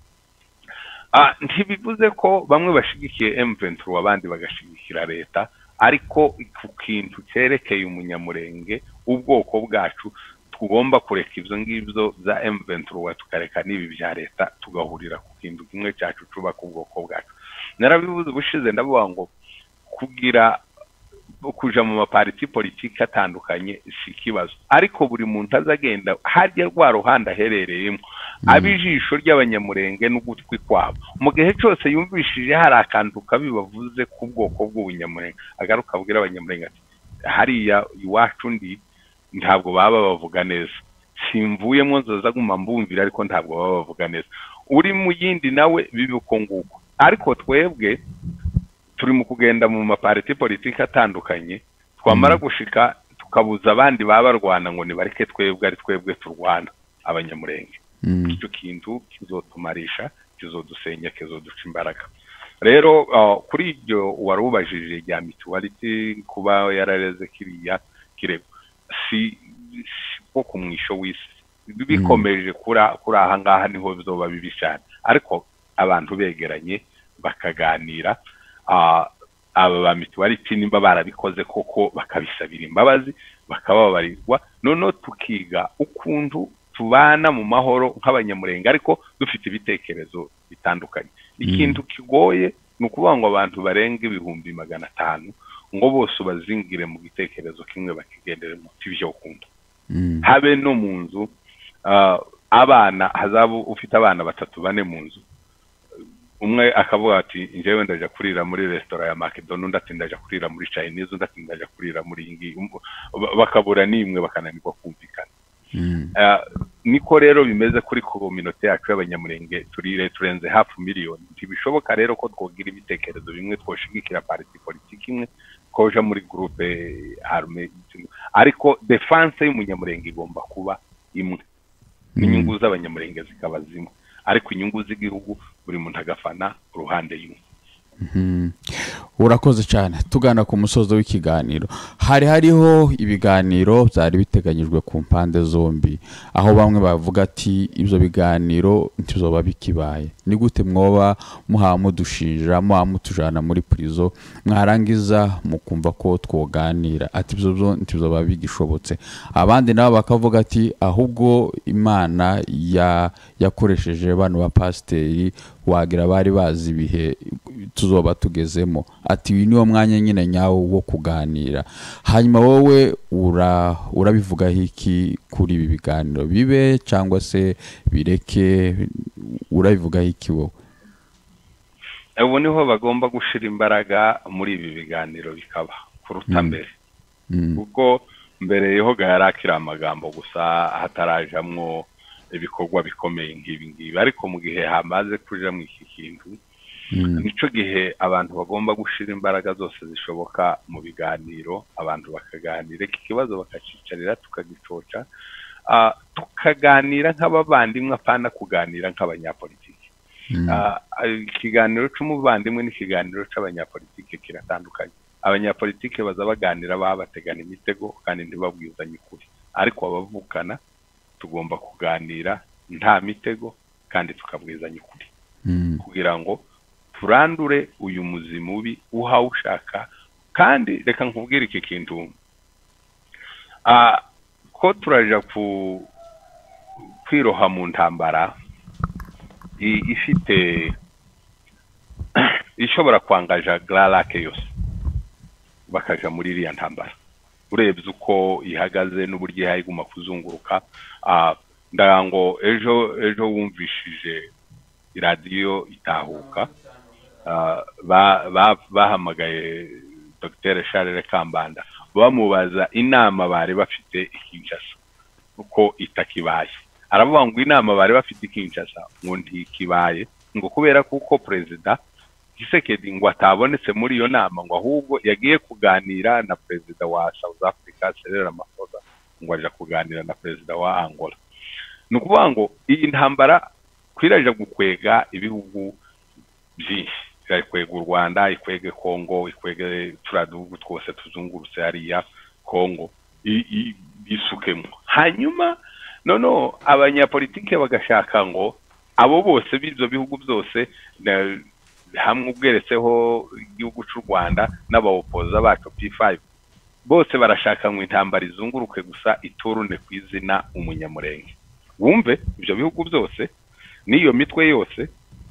Ah, ntibivuze ko bamwe bashigikiye M twenty-three abandi bagashigikira leta, ariko ku kintu cyerekeye umunyamurenge ubwoko bwacu tugomba kureka ibyo ngibyo za M twenty-three tukareka n'ibi bya leta tugahurira ku kintu kimwe cyacu cubaka ubwoko bwacu. Narabivuze ubushize ndavuga ngo kugira kuja mu mapariti politiki atandukanye si kibazo, ariko buri muntu azagenda harya rwa ruhanda aherereyemo abijisho ry'abanyamurenge n'ugutwi kwabo. Mu gihe cyose yumvishije hari akantu kabi bavuze ku bwoko bw'ubunyamurenge, agaruka abwira abanyamurenge ati hariya iwacu ndi ntabwo baba bavuga neza, simvuyemo nzoza guma mbumvira ariko ntabwo baba bavuga neza. Uri mu yindi nawe bibi uko nguko, ariko twebwe turi mu kugenda mu mapariti politiki atandukanye, twamara gushika tukabuza abandi baba barwana ngo nibareke twebwe ari twebwe turwana abanyamurenge. Mm. Icyo kintu kizotumarisha, kizodusenya, kizoduca imbaraga. Rero uh, kuri ibyo warubajije rya mutuality kuba yarareze kiriya kirego si ko ku mwisho w'isi bikomeje kura kuri aha ngaha niho bizoba bibi cyane, ariko abantu begeranye bakaganira, ah, aba ba mutuality nimba barabikoze koko bakabisabira imbabazi bakababarirwa, noneho tukiga ukuntu tubana mu mahoro nk'abanyamurenge ariko dufite ibitekerezo bitandukanye. Ikintu kigoye ni ukuvuga ngo abantu barenga ibihumbi magana atanu ngo bose bazingire mu gitekerezo kimwe bakigendere mu tivyo ukunda. Mm. Habe no mu nzu uh, abana hazabu ufite abana batatu bane mu nzu, umwe akavuga ati njyewe ndaje kurira muri restaurant ya McDonald's, undi ati ndaje kurira muri Chinese, undi ati ndaje kurira muri ingi, bakabura nimwe bakananirwa kumvikana. Mm. Uh, niko rero bimeze kuri community yacu y'abanyamurenge turire turenze hafu miliyoni. Ntibishoboka rero ko twogira ibitekerezo bimwe twoshigikira parti politiki imwe koja muri groupe arme ariko defense y'umunyamurenge igomba kuba imwe n'inyungu z'abanyamurenge zikaba zimwe ariko inyungu z'igihugu buri muntu agafana uruhande yumwe. Urakoze cyane. Tugana ku musozo w'ikiganiro, hari hariho ibiganiro byari biteganyijwe ku mpande zombi, aho bamwe bavuga ati ibyo biganiro ntizoba bikibaye. Ni gute mwoba muha mudushinja muha mutujana muri prison mwarangiza mukumva ko twoganira ati ibyo byo ntizoba bigishobotse? Abandi nabo bakavuga ati ahubwo Imana ya yakoresheje bano ba pasteri wagira bari bazi ibihe tuzoba tugezemo, ati uyu niwo mwanya nyine nyawo wo kuganira. Hanyuma wowe ura urabivuga hiki kuri ibi biganiro bibe cyangwa se bireke, urabivuga hiki wowe? Ubu niho bagomba gushira imbaraga muri ibi biganiro bikaba kuruta mbere, kuko mbere yeho gaharakira amagambo gusa hatarajamwo ibikorwa bikomeye nk'ibi ngibi, ariko mu gihe hamaze kuja mu iki kintu nico gihe abantu bagomba gushira imbaraga zose zishoboka mu biganiro, abantu bakaganira iki kibazo bakacicarira tukagicoca, uh, tukaganira nk'abavandimwe apana kuganira nk'abanyapolitiki. uh, ikiganiro c'umuvandimwe n'ikiganiro c'abanyapolitiki kiratandukanye. Abanyapolitiki baza baganira babategana imitego kandi ntibabwizanye ukuri, ariko abavukana tugomba kuganira nta mitego kandi tukabwizanya ukuri, kugira ngo turandure uyu muzi mubi uha ushaka. Kandi reka nkubwire iki kintu, ah ko turaja ku kwiroha mu ntambara ifite ishobora kwangaja Gralake yose bakaja muri iriya ntambara. Urebye uko ihagaze n'uburyo ihayiguma kuzunguruka, ah ndarango ejo ejo wumvishije iradiyo itahuka, bahamagaye Dr Charles Kambanda bamubaza inama bari bafite ikinshasa uko itakibaye. Aravuga ngo inama bari bafite ikinshasa ngo ntikibaye, ngo kubera kuko president Tshisekedi ngo atabonetse muri iyo nama, ngo ahubwo yagiye kuganira na president wa South Africa Cyril Ramaphosa, ngo aje kuganira na president wa Angola. Nukuvuga ngo iyi ntambara kwiraje gukwega ibihugu byinshi, ikwega u Rwanda, ikwege Kongo, ikwege turadugu twose tuzungurutse hariya Kongo isukemo. Hanyuma nono abanyapolitike bagashaka ngo abo bose b'ibyo bihugu byose hamwe ubweretseho igihugu cy'u Rwanda n'abawopoza bacu P five bose barashaka ngo intambara izunguruke gusa iturune kwizina umunyamurenge. Wumve ibyo bihugu byose niyo mitwe yose,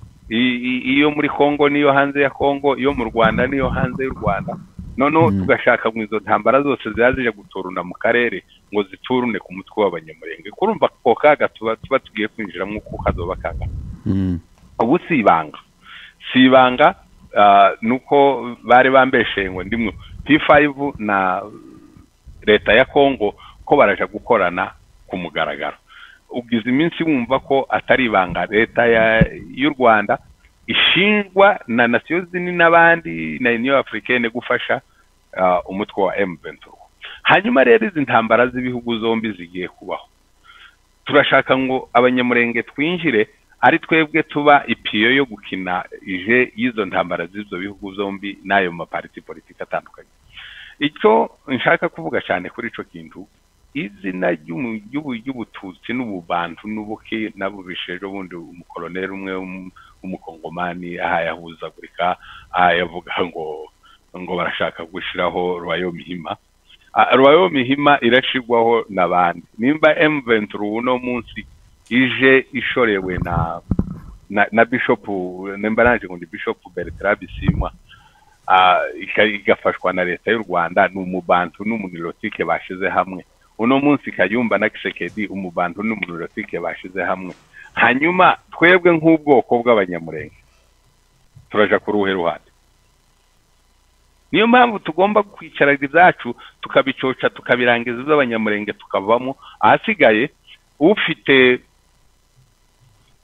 iyo muri Kongo niyo hanze ya Kongo, iyo mu Rwanda niyo hanze y'u Rwanda, nono tugashaka ngo izo ntambara zose zazije guturuna mu karere ngo ziturune ku mutwe w'abanyamurenge. Kurumva ko kaga tuba tuba tugiye kwinjira nk'uko kazoba kanga. Ubu sibanga sibanga uh, nuko bari bambeshe ngo ndimwe P five na leta ya Kongo ko baraje gukorana ku mugaragaro. Ugize iminsi wumva ko atari ibanga leta y'u Rwanda ishinjwa na Nations Unies n'abandi na Union Africaine gufasha uh, umutwe wa M twenty-three. Hanyuma rero izi ntambara z'ibihugu zombi zigiye kubaho, turashaka ngo abanyamurenge twinjire ari twebwe tuba ipiyo yo gukina ije y'izo ntambara z'izo bihugu zombi n'ayo maparti politiki atandukanye. Icyo nshaka kuvuga cyane kuri ico kintu, izina ry'ubututsi n'ububantu n'ubuke nabubisheje bundi umukoloneli umwe umukongomani aha yahuzagurika, aha yavuga ngo ngo barashaka gushiraho Rwayomihima. Rwayomihima irashigwaho nabandi. Nimba M twenty-three uno munsi ije ishorewe na na, na Bishop Nembaranje ngo ndi Bishop Bertrand Bisimwa, ah igafashwa na leta y'u Rwanda n'umubantu n'umunilotike bashize hamwe. Uno munsi Kayumba na Tshisekedi umubantu n'umunilotike bashize hamwe. Hanyuma twebwe nk'ubwoko bw'abanyamurenge turaja ku ruhe ruhande. Niyo mpamvu tugomba kwicara ibyacu tukabicoca tukabirangiza z'abanyamurenge tukavamo, ahasigaye ufite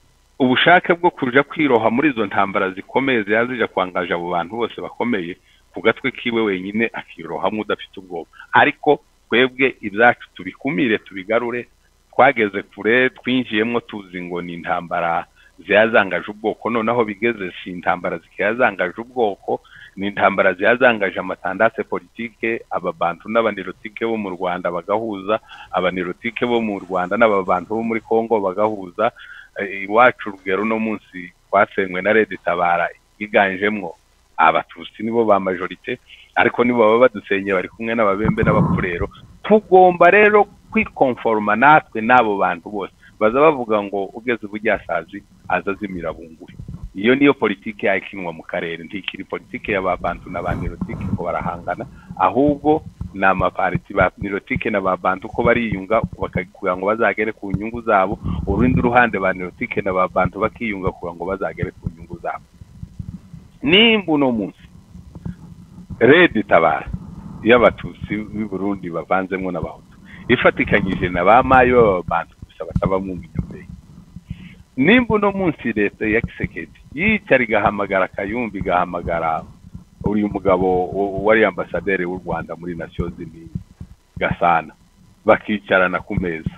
ubushake bwo kuja kwiroha muri izo ntambara zikomeye yazija kwangaje abo bantu bose bakomeye ku gatwe kiwe wenyine akirohamwe udafite ubwoba. Ariko twebwe ibyacu tubikumire tubigarure, twageze kure twinjiyemo tuzi ngo ni intambara ziyazangaje ubwoko, noneho bigeze si intambara zikiyazangaje ubwoko, ni intambara ziyazangaje amatandase politike, ababantu n'abanirotike bo mu Rwanda bagahuza, abanirotike bo mu Rwanda n'ababantu bo muri Kongo bagahuza. Iwacu urugero no munsi twasenywe na Red Tabara iganjemwo abatutsi nibo ba majorite, ariko nibo baba badusenye bari kumwe n'ababembe n'abapfurero. Tugomba rero kwikonforma natwe n'abo bantu bose baza bavuga ngo ugeze ubujyasazi azazimira bunguri. Iyo niyo politike yakinwa mu karere, ntikiri politike y'ababantu n'abanirotike ko barahangana, ahubwo na amapariti ba nirotike n'ababantu ko bariyunga bakakugira ngo bazagere ku nyungu zabo, urundi ruhande ba nirotike n'ababantu bakiyunga kugira ngo bazagere ku nyungu zabo. Nimbu no munsi Red Tabara y'abatutsi b'i Burundi bavanzemo n'abahutu ifatikanyije na ba mayo b'abantu gusa bataba mu minyumbe. Nimbu no munsi leta ya Kisekedi yicara igahamagara Kayumbi, igahamagara uyu mugabo wari ambasaderi w'u Rwanda muri Nations Unies Gasana, bakicarana ku meza.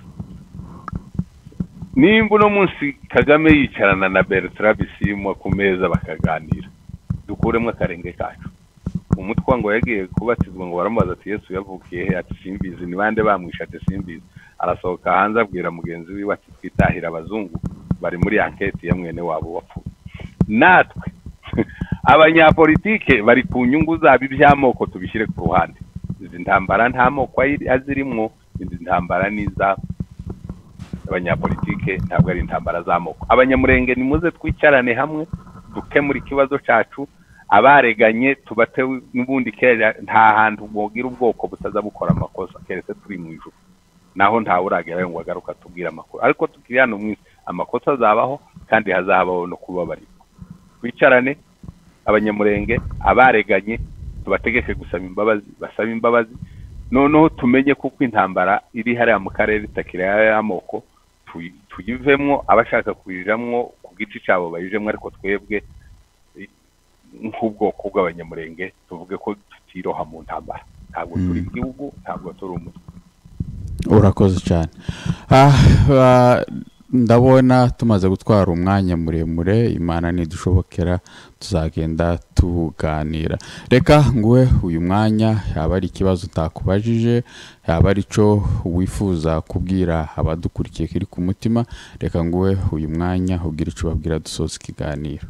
Nimbu no munsi Kagame yicarana na Bertrand Bisimwa ku meza bakaganira, dukuremwe akarenge kacu. Umutwa ngo yagiye kubatizwa ngo baramubaza ati Yesu yavukiye he? Ati simbizi. Ni bande bamwisha? Ati simbizi. Arasohoka hanze abwira mugenzi we ati twitahira abazungu bari muri anketi ya mwene wabo wapfuye. Natwe abanyapolitike bari ku nyungu zabo, iby'amoko tubishyire ku ruhande. Izi ntambara nta moko azirimwo, izi ntambara niza abanyapolitike, ntabwo ari intambara z'amoko. Abanyamurenge nimuze twicarane hamwe dukemura ikibazo cyacu, abareganye tubate n'ubundi kera nta hantu bogira ubwoko butaza bukora amakosa keretse turi mu ijuru, naho ntawe uragera ngo agaruka tubwira amakuru. Ariko tukiriyano mwisi amakosa azabaho kandi hazabaho no kubabarirwa. Twicarane abanyamurenge, abareganye tubategeke gusaba imbabazi, basaba imbabazi, noneho tumenye kuko intambara iri hariya mu karere itakira y'amoko, tuyivemwo abashaka kujamwo ku giti cyabo bayijemwo, ariko twebwe nk'ubwoko bw'abanyamurenge tuvuge ko tutiroha mu ntambara. Ntabwo turi igihugu, ntabwo turi umutwe. Urakoze cyane. Ah, ndabona tumaze gutwara umwanya muremure, Imana nidushobokera tuzagenda tuganira. Reka nguwe uyu mwanya, yaba ari ikibazo utakubajije, yaba ari cyo wifuza kubwira abadukurikiye kiri ku mutima, reka nguwe uyu mwanya ubwire icyo babwira dusoza ikiganiro.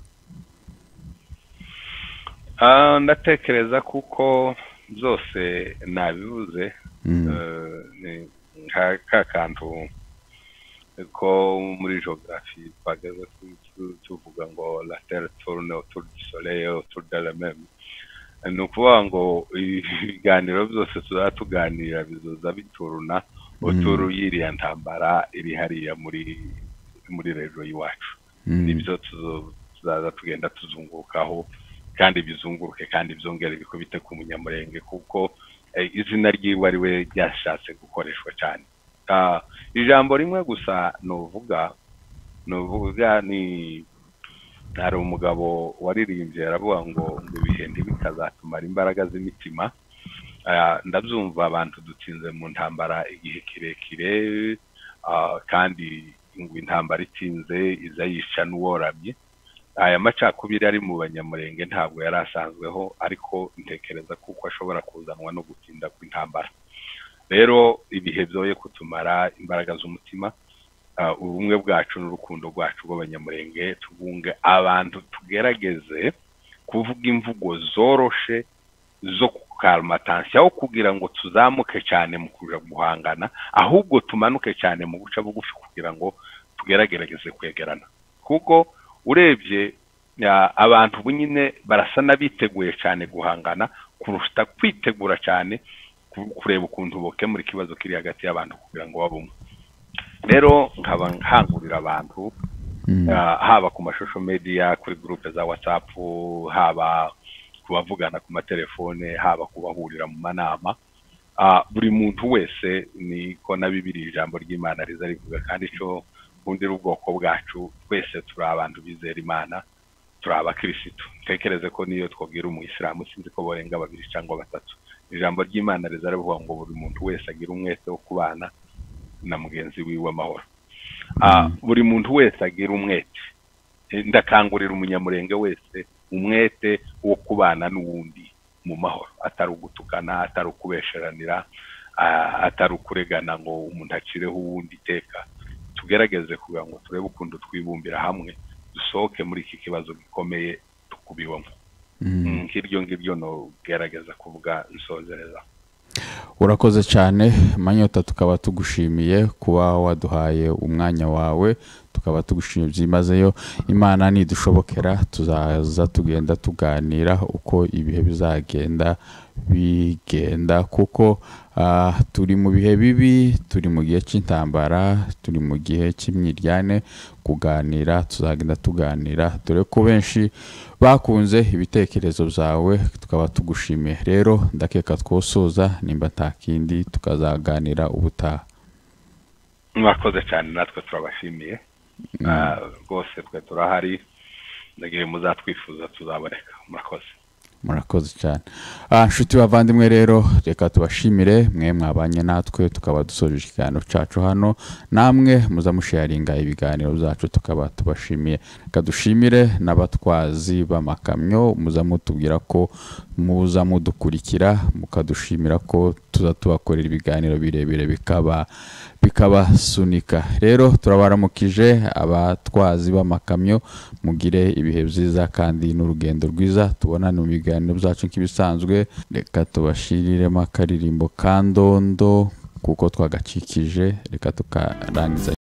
Ah, ndatekereza kuko zose nabivuze. Ni ka kantu ko muri geography twageze tuvuga ngo la terre tourne autour du soleil autour de la même. Ni ukuvuga ngo ibiganiro byose tuzatuganira bizoza bituruna autour y'iriya ntambara iri hariya muri muri rejo y'iwacu. Nibyo tuzaza tugenda tuzungurukaho, kandi bizunguruke kandi byongere bikubite ku munyamurenge, kuko izina ryiwe ari we ryashatse gukoreshwa cyane. Ijambo rimwe gusa nuvuga nuvuga ni hari umugabo waririmbye aravuga ngo ibihe ntibikazatumara imbaraga z'imitima. Ndabyumva abantu dutsinze mu ntambara igihe kirekire, kandi ngo intambara itinze iza yica n'uworamye. Aya macakubiri ari mu banyamurenge ntabwo yari asanzweho, ariko ntekereza kuko ashobora kuzanwa no gutinda kw'intambara. Rero ibihe byoye kutumara imbaraga z'umutima, ubumwe bwacu n'urukundo rwacu rw'abanyamurenge tubunge abantu, tugerageze kuvuga imvugo zoroshe zo kukalma tension, aho kugira ngo tuzamuke cyane mu kuja guhangana, ahubwo tumanuke cyane mu guca bugufi kugira ngo tugeragerageze kwegerana. Kuko urebye abantu bunyine barasa nabiteguye cyane guhangana kurusha kwitegura cyane kureba ukuntu bokemura ikibazo kiri hagati y'abantu kugira ngo babumwe. Rero nkaba nkangurira abantu, haba ku mashusho media, kuri groupe za WhatsApp, haba kubavugana ku matelefone, haba kubahurira mu manama, buri muntu wese niko na Bibiliya ijambo ry'Imana riza rivuga, kandi cyo bundira ubwoko bwacu twese turi abantu bizera Imana, turaba kirisitu tekereze ko niyo twabwira umuyisilamu sinzi ko borenga babiri cyangwa batatu ijambo ry'Imana rizaravuga ngo buri muntu wese agira umwete wo kubana na mugenzi wiwe amahoro. Ah buri muntu wese agira umwete, ndakangurira umunyamurenge wese umwete wo kubana n'uwundi mu mahoro, atari ugutukana, atari ukubesheranira, atari ukuregana ngo umuntu acireho uwundi iteka. Tugerageze kugira ngo turebe ukuntu twibumbira hamwe dusohoke muri iki kibazo gikomeye tukubiwemo. Ngiryo ngiryo no gerageza kuvuga nsozereza. Urakoze cyane Manyota, tukaba tugushimiye kuba waduhaye umwanya wawe, tukaba tugushimiye byimazeyo. Imana nidushobokera tuzaza tugenda tuganira uko ibihe bizagenda bigenda, kuko uh, turi mu bihe bibi, turi mu gihe cy'intambara, turi mu gihe cy'imyiryane. Kuganira tuzagenda tuganira, dore ko benshi bakunze ibitekerezo byawe, tukaba tugushimiye. Rero ndakeka twosoza nimba ntakindi tukazaganira ubutaha. Mwakoze cyane, natwe turabashimiye rwose, twe turahari, ndagiye muzatwifuza tuzaboneka. Murakoze. Murakoze cyane. Ah nshuti bavandimwe, rero reka tubashimire mwe mwabanye natwe, tukaba dusoje ikiganiro cyacu hano. Namwe muza musharinga ibiganiro byacu, tukaba tubashimiye. Reka dushimire n'abatwazi b'amakamyo, muza mutubwira ko muza mudukurikira, mukadushimira ko tuza tubakorera ibiganiro birebire bikaba bikabasunika. Rero turabaramukije abatwazi b'amakamyo, mugire ibihe byiza kandi n'urugendo rwiza. Tubonane mu biganiro byacu nk'ibisanzwe. Reka tubashiriremo akaririmbo ka Ndondo kuko twagacikije, reka tukarangiza.